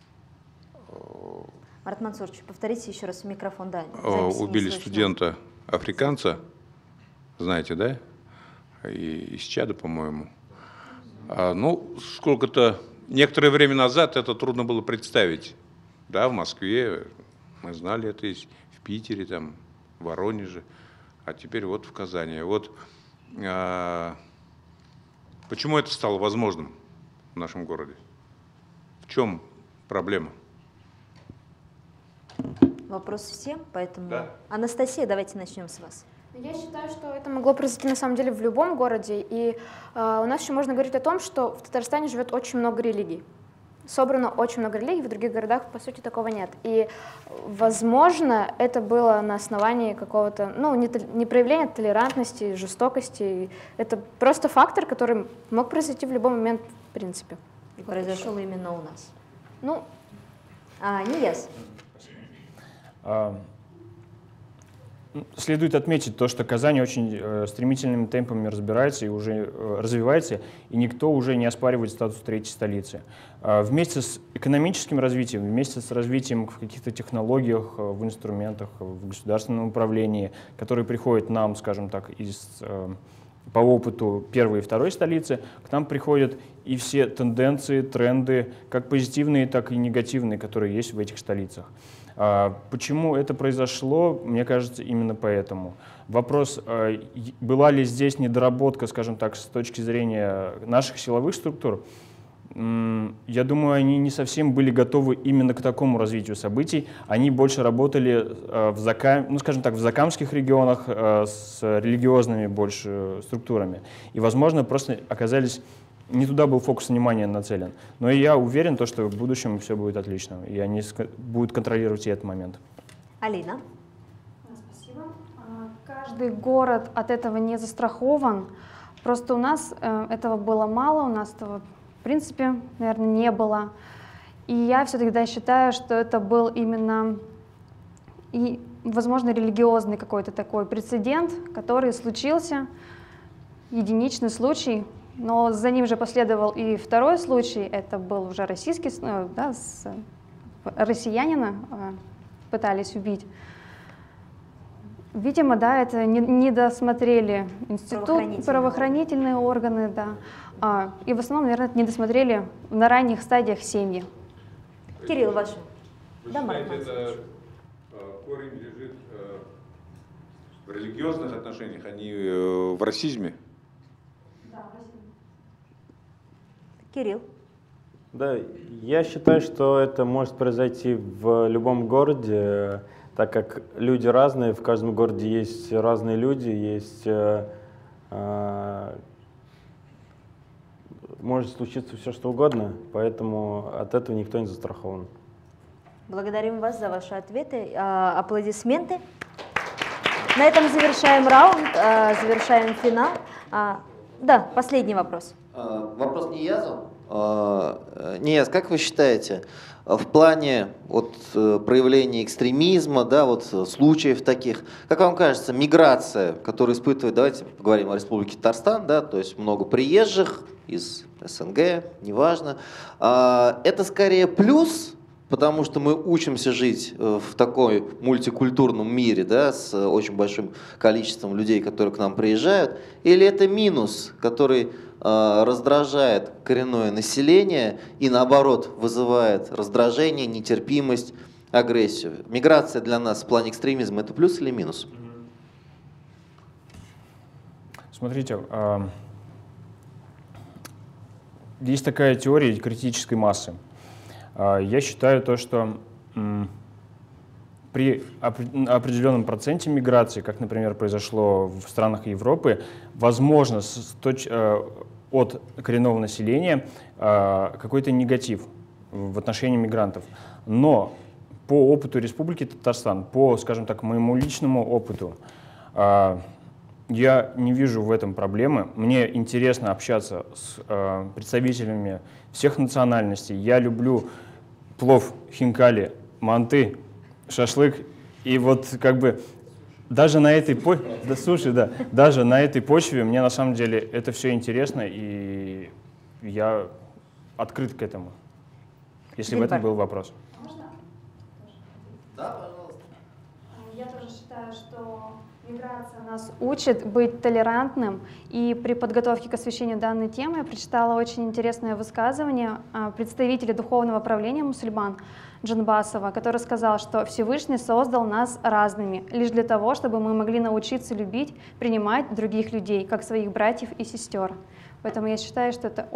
Марат Мансурович, повторите еще раз в микрофон, да. Убили студента африканца, знаете, да, из Чада, по-моему. Ну, сколько-то, некоторое время назад это трудно было представить, да, в Москве, мы знали это есть. В Питере, там, в Воронеже, а теперь вот в Казани. Вот почему это стало возможным в нашем городе? В чем проблема? Вопрос всем, поэтому... Да. Анастасия, давайте начнем с вас. Я считаю, что это могло произойти на самом деле в любом городе. И у нас еще можно говорить о том, что в Татарстане живет очень много религий. Собрано очень много религий, в других городах, по сути, такого нет. И, возможно, это было на основании какого-то, ну, не проявления толерантности, жестокости. Это просто фактор, который мог произойти в любой момент, в принципе. И произошел именно у нас. Ну, Нияз. Следует отметить то, что Казань очень стремительными темпами разбирается и уже развивается, и никто уже не оспаривает статус третьей столицы. Вместе с экономическим развитием, вместе с развитием в каких-то технологиях, в инструментах, в государственном управлении, которые приходят нам, скажем так, по опыту первой и второй столицы, к нам приходят и все тенденции, тренды, как позитивные, так и негативные, которые есть в этих столицах. Почему это произошло, мне кажется, именно поэтому. Вопрос, была ли здесь недоработка, скажем так, с точки зрения наших силовых структур, я думаю, они не совсем были готовы именно к такому развитию событий. Они больше работали скажем так, в закамских регионах с религиозными больше структурами. И, возможно, просто оказались... Не туда был фокус внимания нацелен. Но я уверен, что в будущем все будет отлично, и они будут контролировать и этот момент. Алина. Спасибо. Каждый город от этого не застрахован. Просто у нас этого было мало, у нас этого, в принципе, наверное, не было. И я все-таки считаю, что это был именно, и, возможно, религиозный какой-то такой прецедент, который случился, единичный случай. Но за ним же последовал и второй случай, это был уже российский, да, россиянина пытались убить. Видимо, да, это не досмотрели институт, правоохранительные органы, да, и в основном, наверное, не досмотрели на ранних стадиях семьи. Кирилл, ваш. Вы считаете, это корень лежит в религиозных отношениях, а не в расизме? Кирилл. Да, я считаю, что это может произойти в любом городе, так как люди разные, в каждом городе есть разные люди, есть, может случиться все что угодно, поэтому от этого никто не застрахован. Благодарим вас за ваши ответы. Аплодисменты. На этом завершаем раунд, завершаем финал. Да, последний вопрос. Вопрос Ниязу. Нияз, как вы считаете, в плане проявления экстремизма, да, случаев таких, как вам кажется, миграция, которую испытывает, давайте поговорим о Республике Татарстан, да, то есть много приезжих из СНГ, неважно, это скорее плюс, потому что мы учимся жить в такой мультикультурном мире, да, с очень большим количеством людей, которые к нам приезжают, или это минус, который раздражает коренное население и, наоборот, вызывает раздражение, нетерпимость, агрессию? Миграция для нас в плане экстремизма – это плюс или минус? Смотрите, есть такая теория критической массы. Я считаю что при определенном проценте миграции, как, например, произошло в странах Европы, возможно от коренного населения какой-то негатив в отношении мигрантов. Но по опыту Республики Татарстан, по, скажем так, моему личному опыту, я не вижу в этом проблемы. Мне интересно общаться с представителями всех национальностей. Я люблю плов, хинкали, манты, шашлык. И даже на этой даже на этой почве мне на самом деле это все интересно, и я открыт к этому, если в этом был вопрос. Можно? Да, пожалуйста. Я тоже считаю, что миграция нас учит быть толерантным, и при подготовке к освещению данной темы я прочитала очень интересное высказывание представителя духовного правления мусульман Джанбасова, который сказал, что Всевышний создал нас разными, лишь для того, чтобы мы могли научиться любить, принимать других людей, как своих братьев и сестер. Поэтому я считаю, что это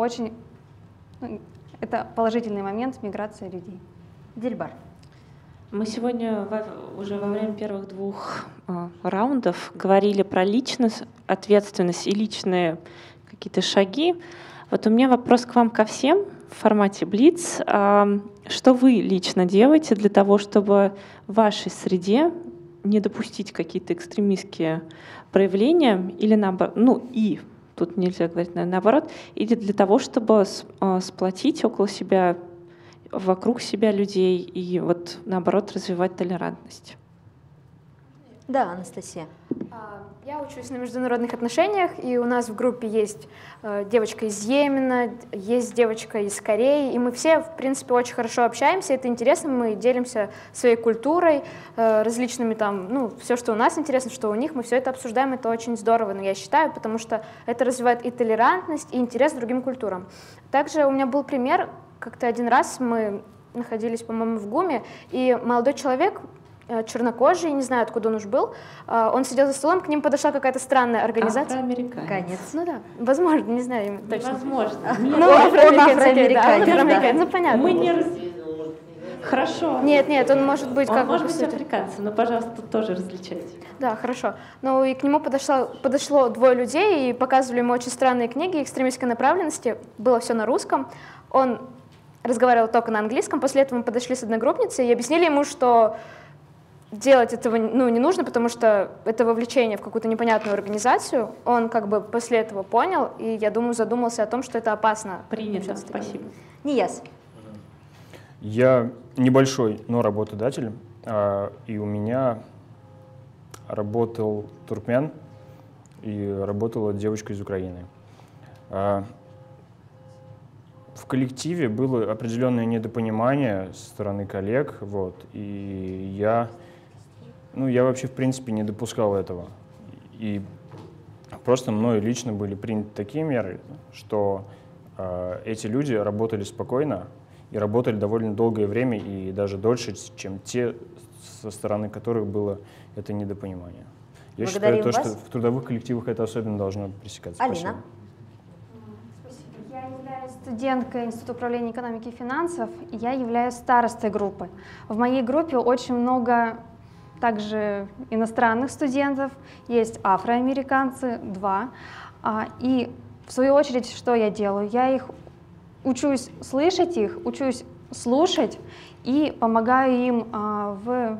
это положительный момент миграции людей. Дильбар. Мы сегодня уже во время первых двух раундов говорили про личность, ответственность и личные какие-то шаги. Вот у меня вопрос к вам ко всем в формате Блиц. Что вы лично делаете для того, чтобы в вашей среде не допустить какие-то экстремистские проявления или наоборот, и тут нельзя говорить наоборот, или для того, чтобы сплотить около себя, вокруг себя людей и наоборот развивать толерантность? Да, Анастасия. Я учусь на международных отношениях, и у нас в группе есть девочка из Йемена, есть девочка из Кореи, и мы все, в принципе, очень хорошо общаемся, это интересно, мы делимся своей культурой, различными там, ну, все, что у нас интересно, что у них, мы все это обсуждаем, это очень здорово, но я считаю, потому что это развивает и толерантность, и интерес к другим культурам. Также у меня был пример, как-то один раз мы находились, по-моему, в ГУМе, и молодой человек, чернокожий, не знаю, откуда он уж был, он сидел за столом, к ним подошла какая-то странная организация. Афроамериканец. Конец. Ну да, возможно, не знаю точно. Возможно. Ну, афроамериканец, ну понятно. Мы не Хорошо. Нет, он может быть он как... может быть африканцем, но, пожалуйста, тут тоже различайте. Да, хорошо. Ну и к нему подошло двое людей и показывали ему очень странные книги экстремистской направленности. Было все на русском. Он разговаривал только на английском. После этого мы подошли с одногруппницей и объяснили ему, что делать этого не нужно, потому что это вовлечение в какую-то непонятную организацию. Он как бы после этого понял, и, я думаю, задумался о том, что это опасно. Принято, спасибо. Нияз. Я небольшой, но работодатель, и у меня работал туркмен, и работала девочка из Украины. В коллективе было определенное недопонимание со стороны коллег, вот, и я вообще в принципе не допускал этого. И просто мною лично были приняты такие меры, что эти люди работали спокойно и работали довольно долгое время и даже дольше, чем те, со стороны которых было это недопонимание. Я считаю, что в трудовых коллективах это особенно должно пресекаться. Алина. Я являюсь студенткой Института управления экономики и финансов, и я являюсь старостой группы. В моей группе очень много также иностранных студентов, есть афроамериканцы, 2. И в свою очередь, что я делаю? Я их учусь слышать их, учусь слушать и помогаю им в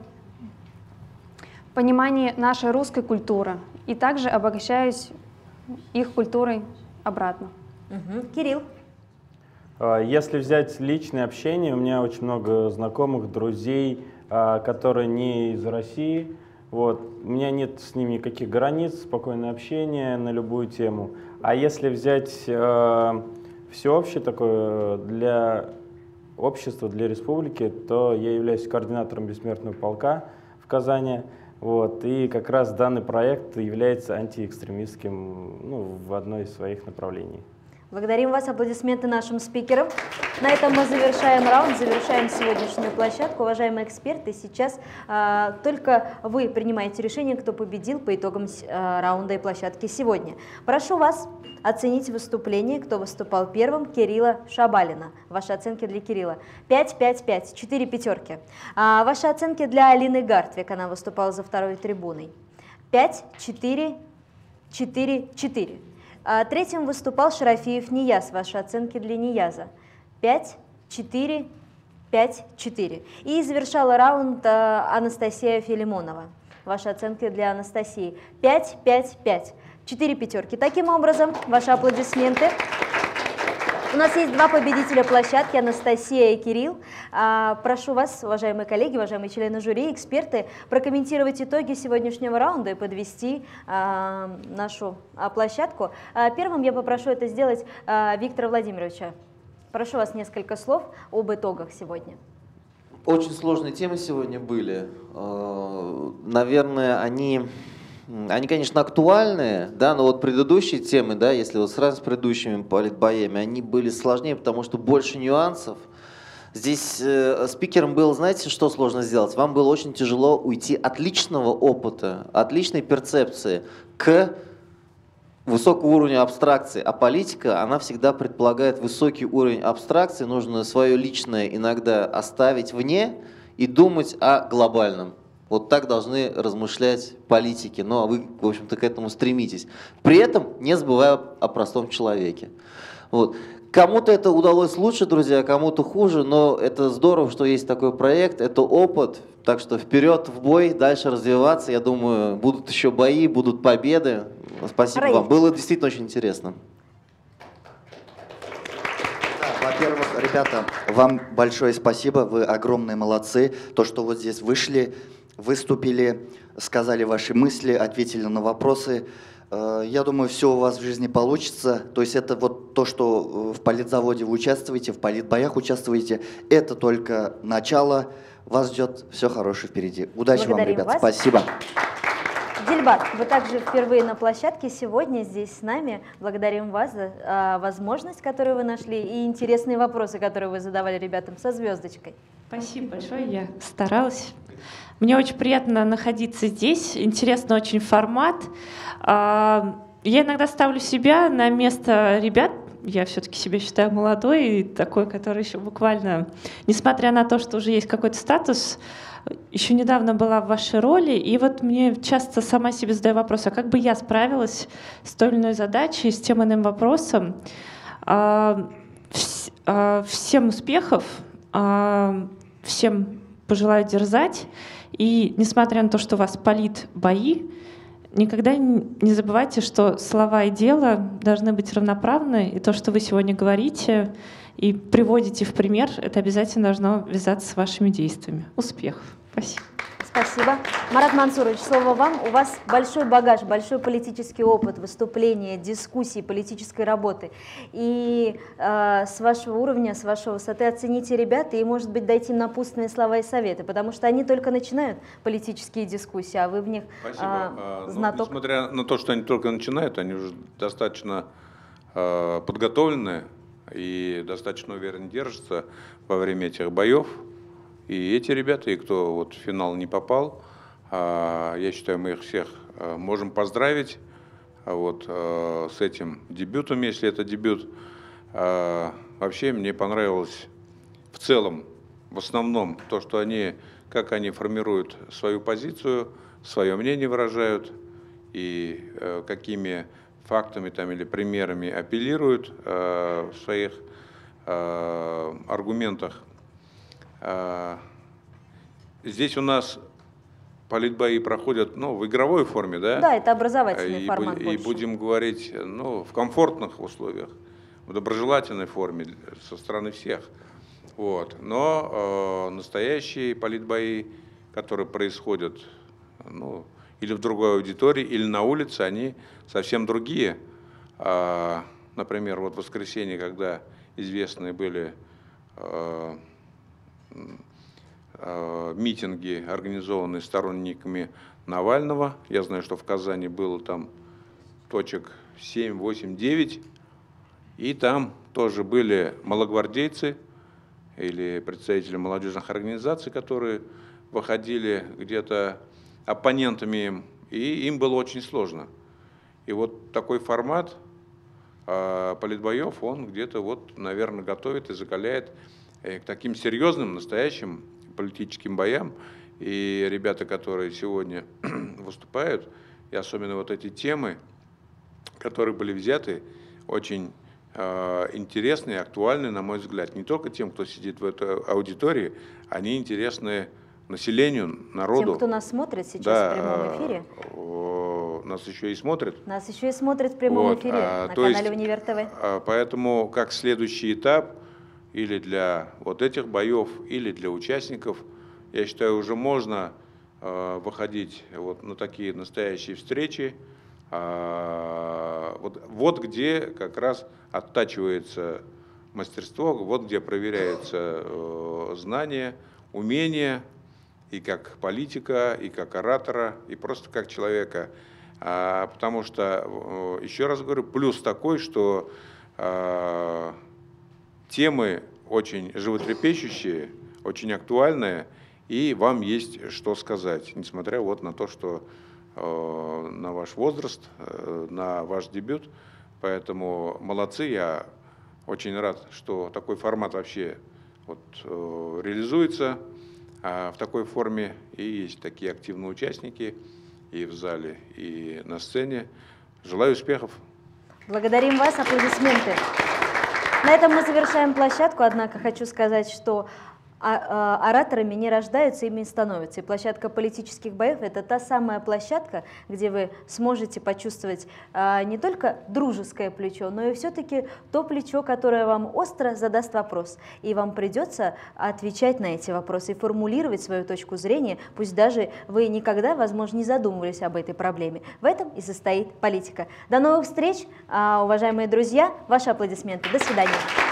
понимании нашей русской культуры. И также обогащаюсь их культурой обратно. Кирилл. Если взять личное общение, у меня очень много знакомых, друзей, которые не из России. Вот. У меня нет с ними никаких границ, спокойное общение на любую тему. А если взять всеобщее такое для общества, для республики, то я являюсь координатором бессмертного полка в Казани. Вот. И как раз данный проект является антиэкстремистским в одной из своих направлений. Благодарим вас, аплодисменты нашим спикерам. На этом мы завершаем раунд, завершаем сегодняшнюю площадку. Уважаемые эксперты, сейчас только вы принимаете решение, кто победил по итогам раунда и площадки сегодня. Прошу вас оценить выступление, кто выступал первым, Кирилла Шабалина. Ваши оценки для Кирилла. 5, 5, 5, 4 пятерки. Ваши оценки для Алины Гартвик, она выступала за второй трибуной. 5, 4, 4, 4. Третьим выступал Шарафиев Нияз. Ваши оценки для Нияза. 5, 4, 5, 4. И завершала раунд Анастасия Филимонова. Ваши оценки для Анастасии. 5, 5, 5. 4 пятерки. Таким образом, ваши аплодисменты. У нас есть 2 победителя площадки, Анастасия и Кирилл. Прошу вас, уважаемые коллеги, уважаемые члены жюри, эксперты, прокомментировать итоги сегодняшнего раунда и подвести нашу площадку. Первым я попрошу это сделать Виктора Владимировича. Прошу вас несколько слов об итогах сегодня. Очень сложные темы сегодня были. Наверное, они, конечно, актуальные, да, но вот предыдущие темы, да, если вот сразу с предыдущими политбоями, они были сложнее, потому что больше нюансов. Здесь спикером было, знаете, что сложно сделать? Вам было очень тяжело уйти от личного опыта, от личной перцепции к высокому уровню абстракции. А политика, она всегда предполагает высокий уровень абстракции. Нужно свое личное иногда оставить вне и думать о глобальном. Вот так должны размышлять политики. Ну, а вы, в общем-то, к этому стремитесь. При этом не забывая о простом человеке. Вот. Кому-то это удалось лучше, друзья, кому-то хуже, но это здорово, что есть такой проект, это опыт. Так что вперед, в бой, дальше развиваться. Я думаю, будут еще бои, будут победы. Спасибо вам. Было действительно очень интересно. Во-первых, ребята, вам большое спасибо, вы огромные молодцы. То, что вот здесь вышли, выступили, сказали ваши мысли, ответили на вопросы. Я думаю, все у вас в жизни получится. То есть это вот то, что в политзаводе вы участвуете, в политбоях участвуете, это только начало. Вас ждет все хорошее впереди. Удачи вам, ребят. Вас. Спасибо. Дильбар, вы также впервые на площадке сегодня здесь с нами. Благодарим вас за возможность, которую вы нашли, и интересные вопросы, которые вы задавали ребятам со звездочкой. Спасибо большое, я старалась. Мне очень приятно находиться здесь, интересный очень формат. Я иногда ставлю себя на место ребят, я все-таки себя считаю молодой, и такой, который еще буквально, несмотря на то, что уже есть какой-то статус, еще недавно была в вашей роли, и вот мне часто сама себе задаю вопрос, а как бы я справилась с той или иной задачей, с тем или иным вопросом. Всем успехов, всем пожелаю дерзать, и несмотря на то, что у вас политбои, никогда не забывайте, что слова и дело должны быть равноправны, и то, что вы сегодня говорите и приводите в пример, это обязательно должно вязаться с вашими действиями. Успехов! Спасибо. Спасибо. Марат Мансурович, слово вам. У вас большой багаж, большой политический опыт выступления, дискуссий, политической работы. И с вашего уровня, с вашей высоты оцените ребят и, может быть, дайте им напутственные слова и советы, потому что они только начинают политические дискуссии, а вы в них знаток. Несмотря на то, что они только начинают, они уже достаточно подготовлены и достаточно уверенно держатся во время этих боев. И эти ребята, и кто вот в финал не попал, я считаю, мы их всех можем поздравить вот, с этим дебютом, если это дебют. Вообще мне понравилось в целом, в основном, то, что они, как они формируют свою позицию, свое мнение выражают, и какими фактами там, или примерами апеллируют в своих аргументах. Здесь у нас политбои проходят в игровой форме, да? Да, это образовательный формат. И будем говорить в комфортных условиях, в доброжелательной форме со стороны всех. Вот. Но настоящие политбои, которые происходят или в другой аудитории, или на улице, они совсем другие. Например, вот в воскресенье, когда известные были митинги, организованные сторонниками Навального. Я знаю, что в Казани было там точек 7, 8, 9. И там тоже были малогвардейцы или представители молодежных организаций, которые выходили где-то оппонентами им, и им было очень сложно. И вот такой формат политбоев, он где-то, наверное, готовит и закаляет к таким серьезным, настоящим политическим боям. И ребята, которые сегодня выступают, и особенно вот эти темы, которые были взяты, очень интересные, актуальные, на мой взгляд. Не только тем, кто сидит в этой аудитории, они интересны населению, народу. Тем, кто нас смотрит сейчас в прямом эфире. Нас еще и смотрят. Нас еще и смотрят в прямом эфире на канале Универ ТВ. Поэтому как следующий этап, или для вот этих боев, или для участников, я считаю, уже можно выходить на такие настоящие встречи, вот где как раз оттачивается мастерство, вот где проверяются знания, умения, и как политика, и как оратора, и просто как человека. Потому что, еще раз говорю, плюс такой, что темы очень животрепещущие, очень актуальные, и вам есть что сказать, несмотря на то, что на ваш возраст, на ваш дебют. Поэтому молодцы, я очень рад, что такой формат вообще реализуется в такой форме, и есть такие активные участники и в зале, и на сцене. Желаю успехов. Благодарим вас, аплодисменты. На этом мы завершаем площадку, однако хочу сказать, что ораторами не рождаются, ими становятся. И площадка политических боев – это та самая площадка, где вы сможете почувствовать не только дружеское плечо, но и все-таки то плечо, которое вам остро задаст вопрос. И вам придется отвечать на эти вопросы и формулировать свою точку зрения, пусть даже вы никогда, возможно, не задумывались об этой проблеме. В этом и состоит политика. До новых встреч, уважаемые друзья. Ваши аплодисменты. До свидания.